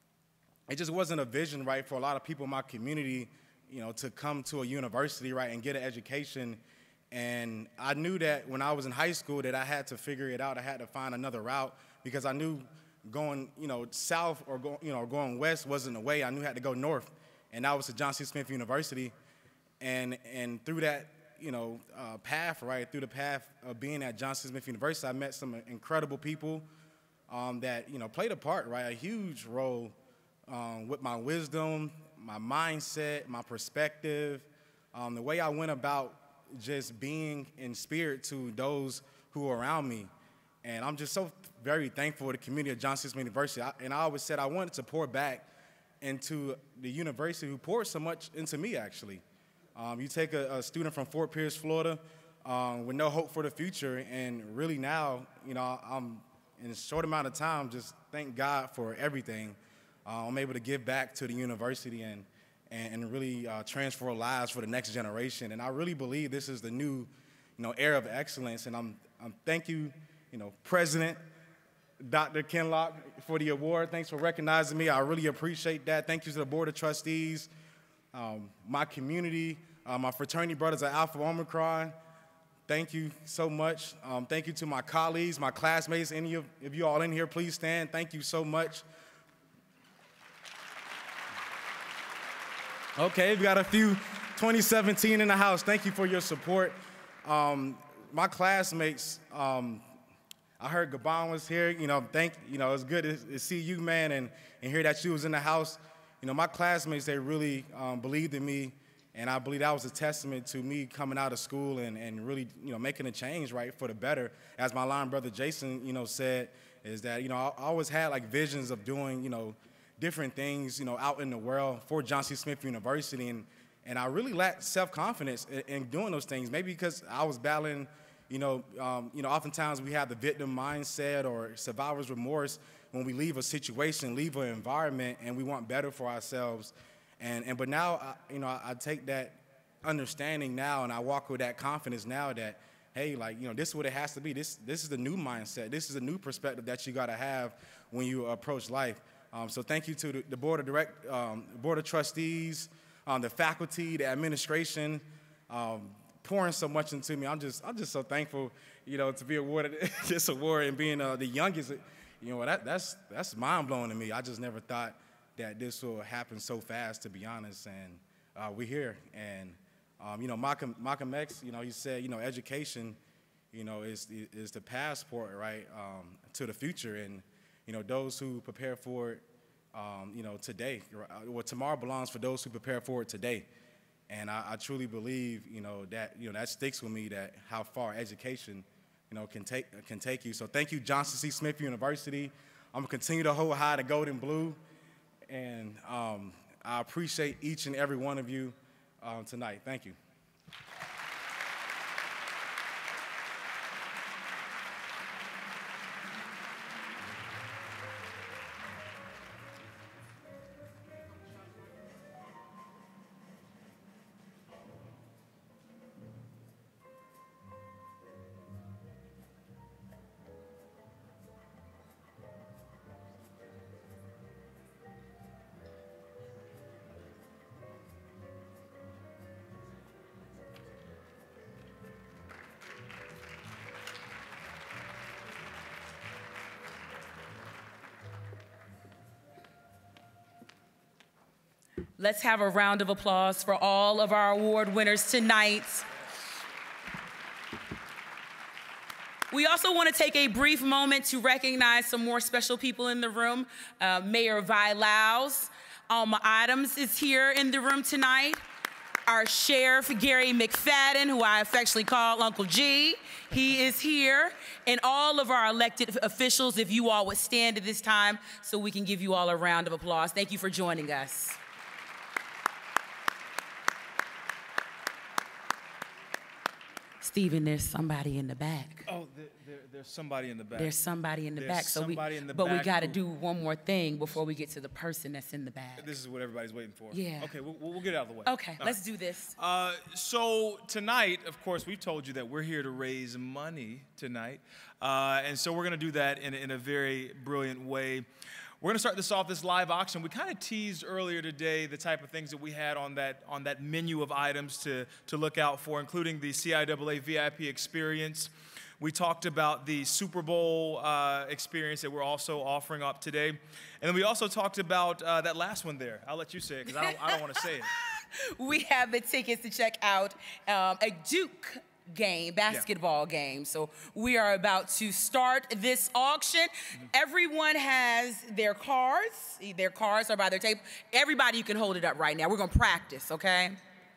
it just wasn't a vision, right, for a lot of people in my community, you know, to come to a university, right, and get an education. And I knew that when I was in high school that I had to figure it out. I had to find another route because I knew going, you know, south or go, you know, going west wasn't the way. I knew I had to go north, and that was to Johnson C. Smith University. And and through that, you know, uh, path, right, through the path of being at Johnson C. Smith University, I met some incredible people. Um, that, you know, played a part, right, a huge role um, with my wisdom, my mindset, my perspective, um, the way I went about just being in spirit to those who are around me. And I'm just so very thankful for the community of Johnson Smith University. I, and I always said I wanted to pour back into the university who poured so much into me, actually. Um, you take a, a student from Fort Pierce, Florida, um, with no hope for the future, and really now, you know, I'm in a short amount of time, just thank God for everything. Uh, I'm able to give back to the university and, and, and really uh, transfer lives for the next generation. And I really believe this is the new, you know, era of excellence. And I'm, I'm thank you, you know, President Doctor Kinlock, for the award. Thanks for recognizing me. I really appreciate that. Thank you to the Board of Trustees, um, my community, uh, my fraternity brothers at Alpha Omicron. Thank you so much. Um, thank you to my colleagues, my classmates, any of, of you all in here, please stand. Thank you so much. Okay, we got a few twenty seventeen in the house. Thank you for your support. Um, my classmates, um, I heard Gabon was here. You know, thank, you know, it's good to, to see you, man, and, and hear that you was in the house. You know, my classmates, they really um, believed in me. And I believe that was a testament to me coming out of school and, and really, you know, making a change, right, for the better. As my line brother Jason, you know, said, is that, you know, I, I always had, like, visions of doing, you know, different things, you know, out in the world for Johnson C. Smith University. And, and I really lacked self-confidence in, in doing those things, maybe because I was battling, you know, um, you know, oftentimes we have the victim mindset or survivor's remorse when we leave a situation, leave an environment, and we want better for ourselves. And, and but now, I, you know, I, I take that understanding now and I walk with that confidence now that, hey, like, you know, this is what it has to be. This, this is the new mindset. This is a new perspective that you got to have when you approach life. Um, so thank you to the, the board of direct, um, board of trustees, um, the faculty, the administration, um, pouring so much into me. I'm just, I'm just so thankful, you know, to be awarded this award and being uh, the youngest. You know, that, that's that's mind blowing to me. I just never thought that this will happen so fast, to be honest. And uh, we're here. And um, you know, Malcolm Malcolm X, you know, he said, you know, education, you know, is is the passport, right, um, to the future. And you know, those who prepare for it, um, you know, today, well, tomorrow belongs for those who prepare for it today. And I, I truly believe, you know, that, you know, that sticks with me, that how far education, you know, can take, can take you. So thank you, Johnson C. Smith University. I'm gonna continue to hold high the gold and blue. And um, I appreciate each and every one of you um, tonight. Thank you. Let's have a round of applause for all of our award winners tonight. We also want to take a brief moment to recognize some more special people in the room. Uh, Mayor Vi Laus, Alma Adams is here in the room tonight. Our Sheriff, Gary McFadden, who I affectionately call Uncle G, he is here. And all of our elected officials, if you all would stand at this time so we can give you all a round of applause. Thank you for joining us. Stephen, there's somebody in the back. Oh, there, there, there's somebody in the back. There's somebody in the there's back. So we, somebody in the but back we got to who- do one more thing before we get to the person that's in the back. This is what everybody's waiting for. Yeah. Okay, we'll, we'll get it out of the way. Okay, All let's right. do this. Uh, so tonight, of course, we've told you that we're here to raise money tonight. Uh, and so we're going to do that in, a- in a very brilliant way. We're going to start this off, this live auction. We kind of teased earlier today the type of things that we had on that on that menu of items to, to look out for, including the C I A A V I P experience. We talked about the Super Bowl uh, experience that we're also offering up today. And then we also talked about uh, that last one there. I'll let you say it because I don't, I don't want to say it. We have the tickets to check out um, a Duke game, basketball game. So we are about to start this auction. Mm-hmm. Everyone has their cards. Their cards are by their table. Everybody, you can hold it up right now. We're going to practice, okay?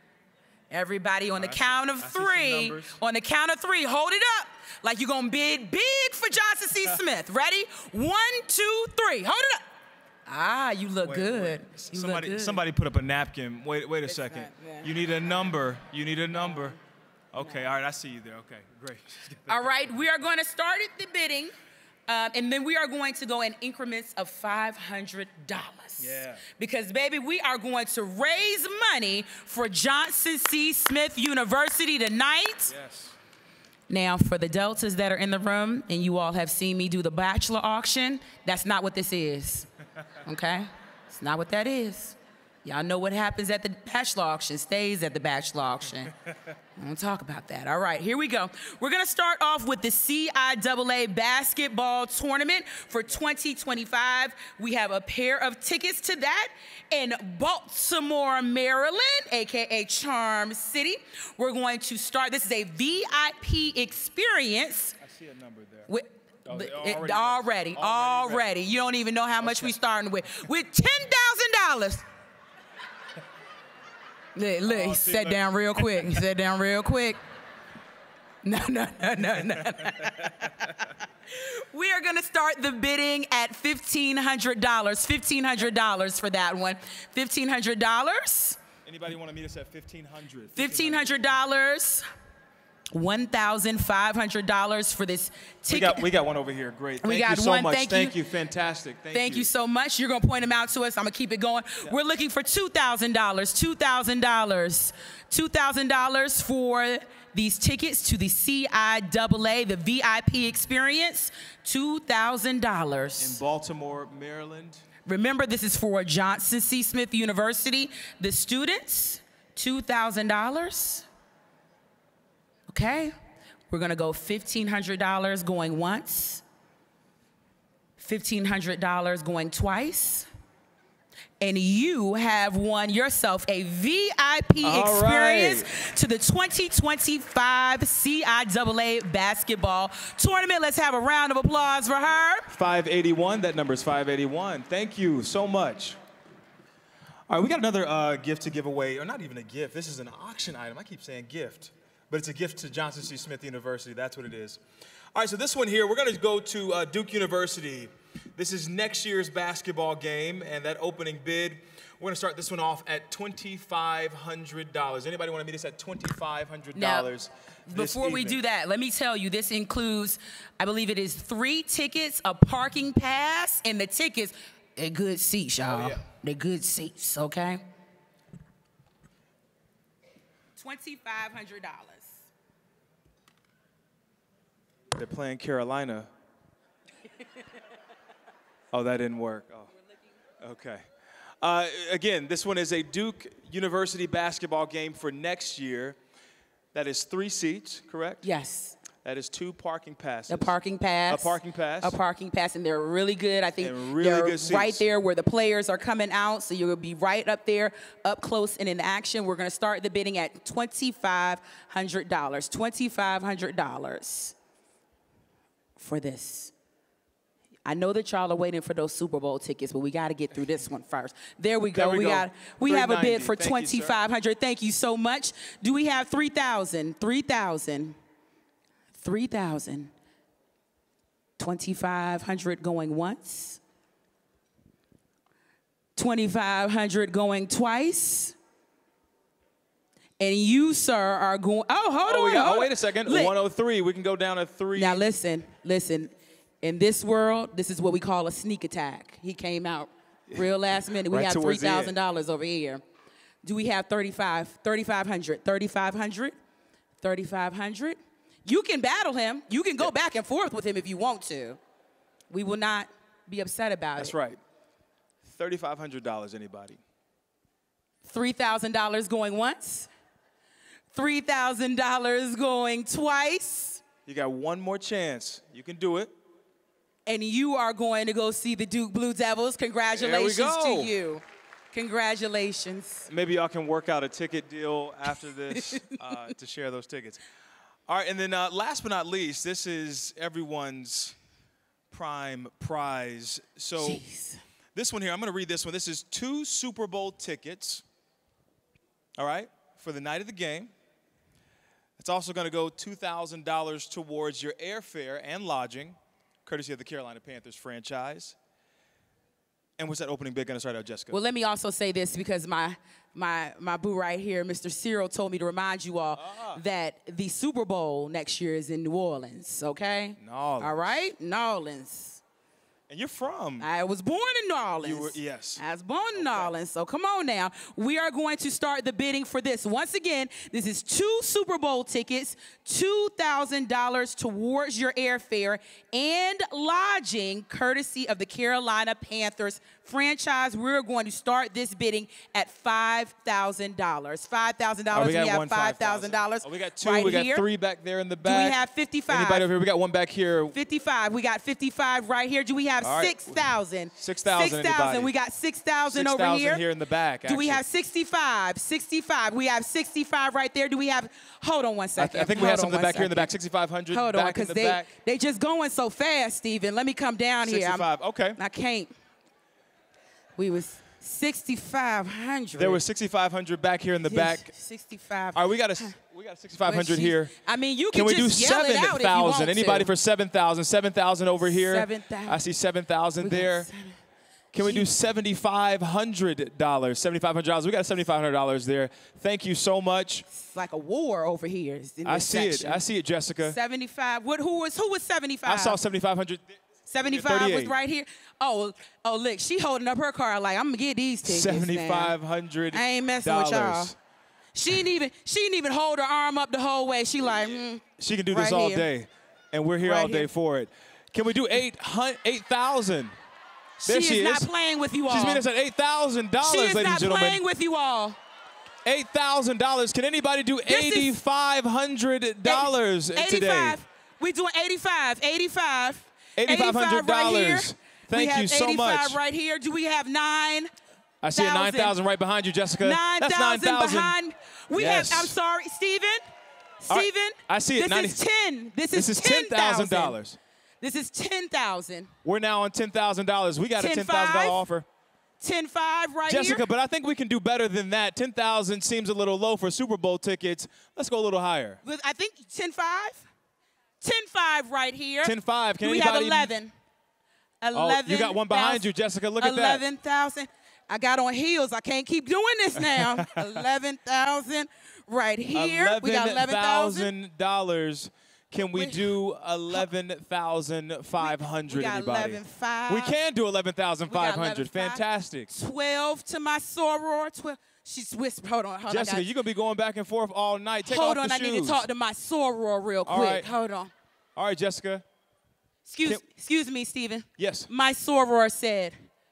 Everybody on the I count see- of I see some three. numbers. On the count of three, hold it up. Like you're going to bid big for Johnson C. Smith. Ready? One, two, three. Hold it up. Ah, you look Wait, good. wait. You Somebody, look good. somebody put up a napkin. Wait, wait a second. not- yeah. You need a number. You need a number. Okay, all right, I see you there. Okay, great. All right, we are going to start at the bidding, um, and then we are going to go in increments of five hundred dollars. Yeah. Because, baby, we are going to raise money for Johnson C. Smith University tonight. Yes. Now, for the deltas that are in the room, and you all have seen me do the bachelor auction, that's not what this is, okay? It's not what that is. Y'all know what happens at the bachelor auction stays at the bachelor auction. I won't talk about that. All right, here we go. We're gonna start off with the C I A A basketball tournament for twenty twenty-five. We have a pair of tickets to that in Baltimore, Maryland, A K A Charm City. We're going to start, this is a V I P experience. I see a number there. With, Oh, it- already already, ready. already, Already already. You don't even know how much we starting with. With ten thousand dollars. Look, look, Oh, he see, sat look. down real quick. He sat down real quick. No, no, no, no, no. We are gonna start the bidding at fifteen hundred dollars. fifteen hundred dollars for that one. fifteen hundred dollars. Anybody want to meet us at fifteen hundred? fifteen hundred dollars. one thousand five hundred dollars for this ticket. We got, we got one over here. Great. Thank We got you so one. much. Thank Thank you. you. Fantastic. Thank, Thank you. so much. You're going to point them out to us. I'm going to keep it going. We're looking for two thousand dollars. two thousand dollars. two thousand dollars for these tickets to the C I A A, the V I P experience. two thousand dollars. In Baltimore, Maryland. Remember, this is for Johnson C. Smith University. The students, two thousand dollars. Okay. We're going to go fifteen hundred dollars going once, fifteen hundred dollars going twice, and you have won yourself a V I P All experience right. to the twenty twenty-five C I A A basketball tournament. Let's have a round of applause for her. five eighty-one. That number is five eighty-one. Thank you so much. All right, we got another uh, gift to give away, or not even a gift. This is an auction item. I keep saying gift, but it's a gift to Johnson C. Smith University. That's what it is. All right, so this one here, we're going to go to uh, Duke University. This is next year's basketball game, and that opening bid, we're going to start this one off at twenty-five hundred dollars. Anybody want to meet us at twenty-five hundred dollars? Now, before we do that, let me tell you, this includes, I believe it is three tickets, a parking pass, and the tickets, they're good seats, y'all. Oh, yeah. They're good seats, okay? twenty-five hundred dollars. They're playing Carolina. Oh, that didn't work. Oh, okay. Uh, again, this one is a Duke University basketball game for next year. That is three seats, correct? Yes. That is two parking passes. A parking pass. A parking pass. A parking pass, and they're really good. I think And really they're good seats. right there where the players are coming out, so you'll be right up there, up close and in action. We're going to start the bidding at twenty-five hundred dollars. twenty-five hundred dollars for this. I know that y'all are waiting for those Super Bowl tickets, but we got to get through this one first. There we go. There we we go. got we have a bid three ninety. for Thank you, sir. twenty-five hundred dollars. Thank you so much. Do we have three thousand? three thousand. three thousand. twenty-five hundred going once. twenty-five hundred going twice. And you, sir, are going, oh, hold Oh, on. we got, hold oh, wait on. a second. Look. one oh three. We can go down to three. Now listen, listen. In this world, this is what we call a sneak attack. He came out real last minute. We Right have three towards the end. thousand dollars over here. Do we have thirty-five, thirty-five hundred, thirty-five hundred, thirty-five hundred? You can battle him. You can go back and forth with him if you want to. We will not be upset about That's it. right. thirty-five hundred dollars, anybody? three thousand dollars going once. three thousand dollars going twice. You got one more chance. You can do it. And you are going to go see the Duke Blue Devils. Congratulations go. to you. Congratulations. Maybe y'all can work out a ticket deal after this uh, to share those tickets. All right, and then uh, last but not least, this is everyone's prime prize. So Jeez. This one here, I'm going to read this one. This is two Super Bowl tickets, all right, for the night of the game. It's also going to go two thousand dollars towards your airfare and lodging, courtesy of the Carolina Panthers franchise. And what's that opening bid going to start out, Jessica? Well, let me also say this because my my my boo right here, Mister Cyril, told me to remind you all Ah. that the Super Bowl next year is in New Orleans, okay? New Orleans. All right? New Orleans. And you're from? I was born in New Orleans. You were, yes. I was born in New Orleans, so come on now. We are going to start the bidding for this. Once again, this is two Super Bowl tickets, two thousand dollars towards your airfare and lodging, courtesy of the Carolina Panthers franchise. We're going to start this bidding at five thousand dollars. five thousand dollars. Oh, we got we have one five thousand dollars. Oh, we got two. Right we got here. three back there in the Do back. we have fifty-five? Anybody over here? We got one back here. fifty-five. We got fifty-five right here. Do we have All right. six thousand? six thousand. six thousand. We got six thousand over six thousand here. here in the back. Do we actually. have sixty-five? sixty-five. We have sixty-five right there. Do we have, hold on one I, second. th- I think we Hold have on something one back here in the second. back. sixty-five hundred. Hold on, back in because the they, back. they just going so fast, Stephen. Let me come down here. I'm- sixty-five. Okay. I can't. We was sixty-five hundred. There was sixty-five hundred back here in the Yes, back. sixty-five. All right, we got a we got sixty-five hundred Well, here. she's- I mean, you Can can we do just yell it seven out if you want thousand? Anybody to. for seven thousand? Seven thousand over here. seven thousand. I see seven thousand We got there. seven- Can we do seventy-five hundred dollars? seventy-five hundred dollars. We got seventy-five hundred dollars there. Thank you so much. It's like a war over here. In this I see section. it. I see it, Jessica. seventy-five. What? Who was? Who was seventy-five? I saw seventy-five hundred. seventy-five was right here. Oh, oh, look, she holding up her card like I'm gonna get these tickets. seventy-five hundred dollars. I ain't messing with y'all. She didn't even. She didn't even hold her arm up the whole way. She like. Mm, she can do this right all here. day, and we're here Right all day here. for it. Can we do eight hundred, eight thousand? There she, she is, is. not playing with you all. She's meeting us at eight thousand dollars, She is ladies not and gentlemen. playing with you all. eight thousand dollars. Can anybody do This is- eighty-five hundred dollars today? eighty-five. We doing eighty-five. eighty-five. eighty-five hundred dollars. Right here. Thank we have you so eighty-five much. right here. Do we have nine? I see a nine thousand right behind you, Jessica. Nine That's nine thousand thousand. behind. We Yes. have. I'm sorry, Stephen. All right, Stephen. I see it. This ninety is ten. This, This is is ten thousand dollars. dollars. This is ten thousand. We're now on ten thousand dollars. We got a ten ten thousand dollars offer. ten five right Jessica, here. but I think we can do better than that. ten thousand seems a little low for Super Bowl tickets. Let's go a little higher. With- I think ten five. ten five right here. ten five. Can Do we have anybody- eleven? Oh, eleven. you got one behind you, Jessica. Look at that. eleven thousand. I got on heels. I can't keep doing this now. eleven thousand right here. We got eleven thousand. dollars. Can we do eleven thousand five hundred? We got Anybody? eleven five. We can do eleven thousand five hundred. eleven five. Fantastic. twelve to my soror. twelve. She's whispered. Hold on. Hold Jessica, on. you're going to be going back and forth all night. Take Hold off on. the I shoes. need to talk to my soror real quick. All right. Hold on. All right, Jessica. Excuse, Can- excuse me, Stephen. Yes. My soror said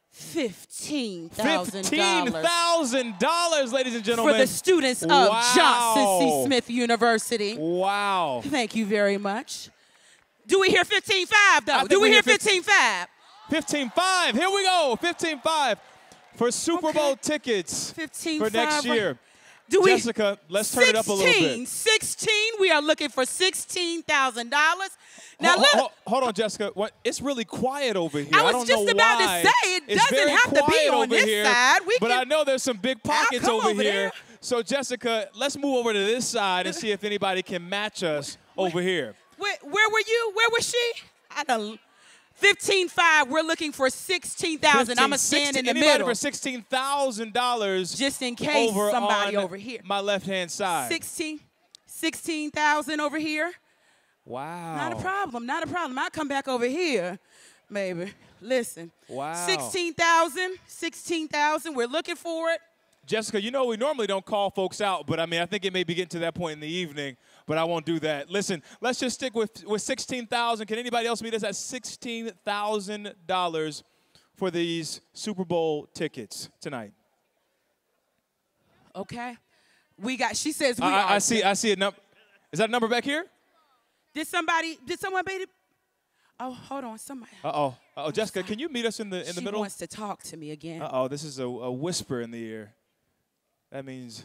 fifteen thousand fifteen dollars thousand dollars, ladies and for gentlemen. the students of Wow. Johnson C. Smith University. Wow. Thank you very much. Do we hear fifteen five, though? I think Do we we hear hear fif- fifteen five? fifteen five. Here we go. fifteen five for Super Bowl tickets fifteen for next five, right. year. Do we, Jessica, let's turn it up a little bit. sixteen. We are looking for sixteen thousand dollars. Now, Ho- look. ho- hold on, Jessica. What? It's really quiet over here. I was don't just know about to why. say, it It's doesn't very have to be quiet on over this here, side. We but can- I know there's some big pockets come over, over here. there. So, Jessica, let's move over to this side and see if anybody can match us over here. Where, where were you? Where was she? I don't. fifteen five. We're looking for sixteen thousand. I'm going to stand in the anybody middle. for sixteen thousand dollars. Just in case over somebody on over here. my left-hand side. sixteen. sixteen thousand over here. Wow. Not a problem. Not a problem. I'll come back over here, baby. Listen. Wow. sixteen thousand. sixteen thousand. We're looking for it. Jessica, you know we normally don't call folks out, but I mean, I think it may be getting to that point in the evening, but I won't do that. Listen, let's just stick with, with sixteen thousand. Can anybody else meet us at sixteen thousand dollars for these Super Bowl tickets tonight? Okay. We got, she says we I, are. I see, I see a number. Is that a number back here? Did somebody, did someone beat it? Oh, hold on. Somebody. Uh-oh. Uh-oh. Jessica, can you meet us in the in she the middle? wants to talk to me again. Uh-oh. This is a, a whisper in the ear. That means...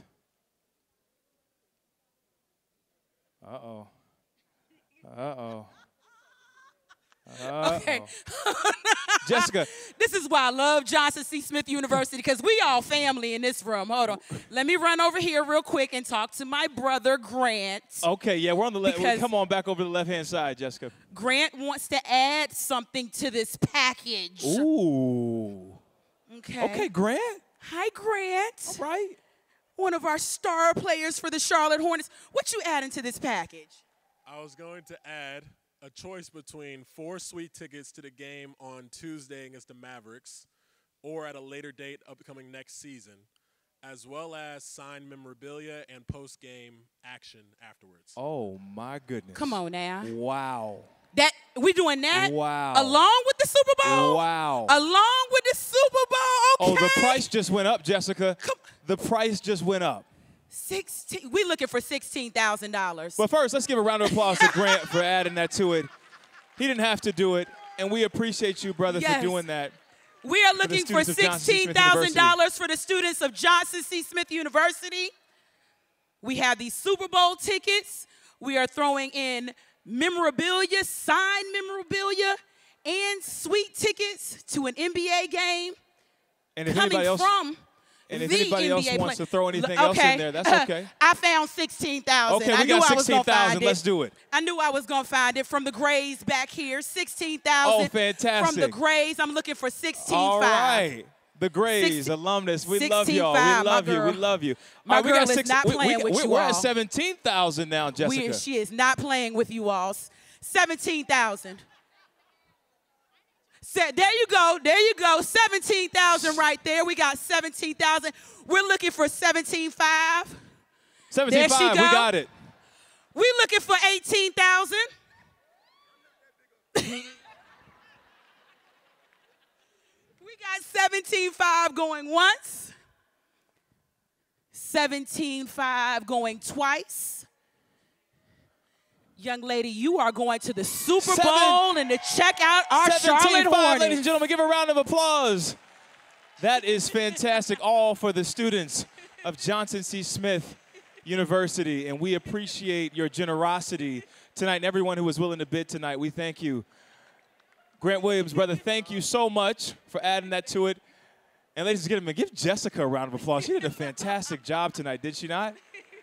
Uh-oh. Uh-oh. Uh-oh. Okay. Jessica. This is why I love Johnson C. Smith University, because we all family in this room. Hold on. Let me run over here real quick and talk to my brother, Grant. Okay, yeah, we're on the left. Because- Come on back over to the left-hand side, Jessica. Grant wants to add something to this package. Ooh. Okay. Okay, Grant. Hi, Grant. All right. One of our star players for the Charlotte Hornets. What you adding to this package? I was going to add a choice between four sweet tickets to the game on Tuesday against the Mavericks or at a later date upcoming next season, as well as signed memorabilia and post-game action afterwards. Oh, my goodness. Come on now. Wow. That we doing that? Wow. Along with the Super Bowl? Wow. Along with the Super Bowl? Okay. Oh, the price just went up, Jessica. The price just went up. Sixteen. We looking for sixteen thousand dollars. But first, let's give a round of applause to Grant for adding that to it. He didn't have to do it, and we appreciate you, brother, Yes. for doing that. We are For the looking for students of Johnson C. sixteen Smith thousand University. dollars for the students of Johnson C. Smith University. We have these Super Bowl tickets. We are throwing in memorabilia, signed memorabilia, and sweet tickets to an N B A game. And if coming anybody else, from And if the anybody N B A else play- wants to throw anything okay. else in there, that's okay. I found sixteen thousand. Okay, I we knew got I was gonna sixteen thousand. find it. Let's do it. I knew I was going to find it from the Grays back here. sixteen thousand. Oh, fantastic. From the Grays, I'm looking for sixteen All five. right. The Grays, Sixty- alumnus, we love sixteen y'all. five, We my love you. We girl. love you. My All right, we girl got is six, not we, playing we, with we're, you We're all. at seventeen thousand now, Jessica. We, she is not playing with you all. seventeen thousand. There you go. There you go. seventeen thousand right there. We got seventeen thousand. We're looking for seventeen five. seventeen five, we got it. We're looking for eighteen thousand. We got seventeen five going once. seventeen five going twice. Young lady, you are going to the Super Seven, Bowl and to check out our Charlotte Hornets. Ladies and gentlemen, give a round of applause. That is fantastic, all for the students of Johnson C. Smith University, and we appreciate your generosity tonight and everyone who was willing to bid tonight. We thank you. Grant Williams, brother, thank you so much for adding that to it. And ladies and gentlemen, give Jessica a round of applause. She did a fantastic job tonight, did she not?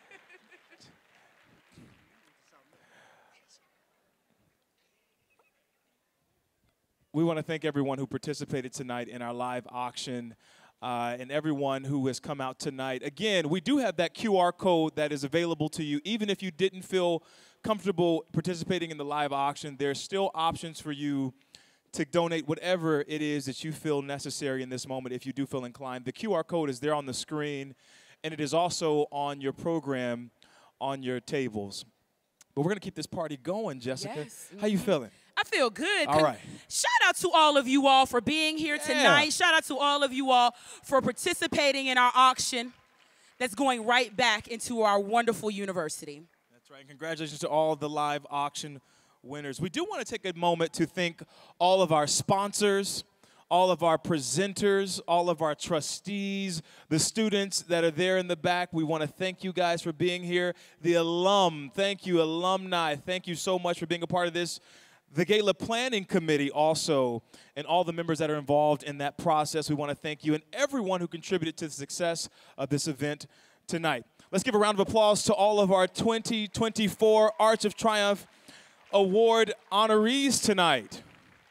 We want to thank everyone who participated tonight in our live auction uh, and everyone who has come out tonight. Again, we do have that Q R code that is available to you. Even if you didn't feel comfortable participating in the live auction, there's still options for you to donate whatever it is that you feel necessary in this moment if you do feel inclined. The Q R code is there on the screen, and it is also on your program on your tables. But we're going to keep this party going, Jessica. Yes. How you feeling? I feel good. All right. Shout out to all of you all for being here tonight. Shout out to all of you all for participating in our auction that's going right back into our wonderful university. That's right. Congratulations to all of the live auction winners. We do want to take a moment to thank all of our sponsors, all of our presenters, all of our trustees, the students that are there in the back. We want to thank you guys for being here. The alum, thank you, alumni, thank you so much for being a part of this. The Gala Planning Committee also, and all the members that are involved in that process, we want to thank you, and everyone who contributed to the success of this event tonight. Let's give a round of applause to all of our twenty twenty-four Arch of Triumph Award honorees tonight.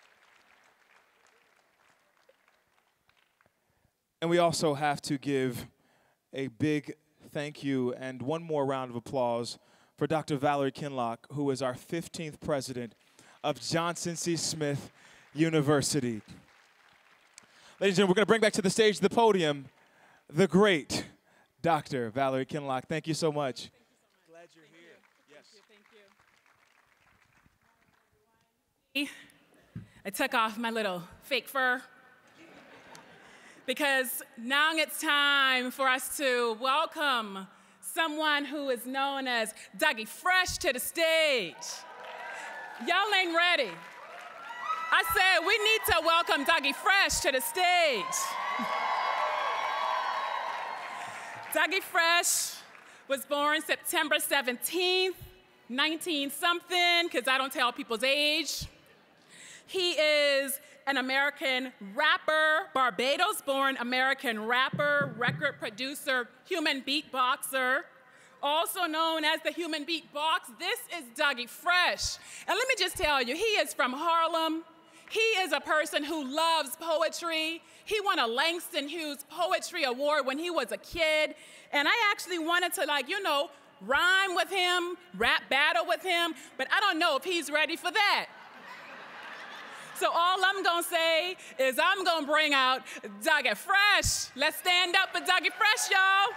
And we also have to give a big thank you and one more round of applause for Doctor Valerie Kinloch, who is our fifteenth president of Johnson C. Smith University. Ladies and gentlemen, we're going to bring back to the stage, the podium, the great Doctor Valerie Kinloch. Thank you so much. Glad you're here. Yes. Thank you. I took off my little fake fur because now it's time for us to welcome someone who is known as Dougie Fresh to the stage. Y'all ain't ready. I said we need to welcome Dougie Fresh to the stage. Dougie Fresh was born September seventeenth, nineteen something, because I don't tell people's age. He is an American rapper, Barbados-born American rapper, record producer, human beatboxer, also known as the Human Beatbox. This is Dougie Fresh. And let me just tell you, he is from Harlem. He is a person who loves poetry. He won a Langston Hughes Poetry Award when he was a kid. And I actually wanted to, like, you know, rhyme with him, rap battle with him, but I don't know if he's ready for that. So all I'm gonna say is I'm gonna bring out Dougie Fresh. Let's stand up for Dougie Fresh, y'all.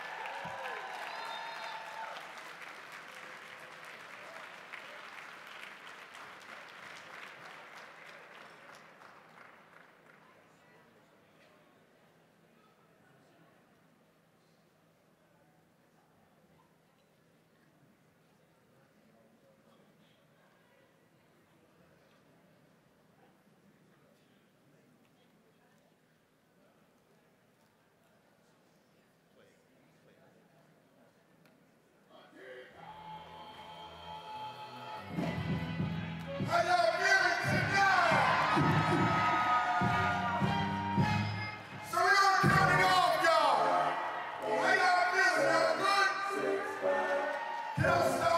Hillsdale.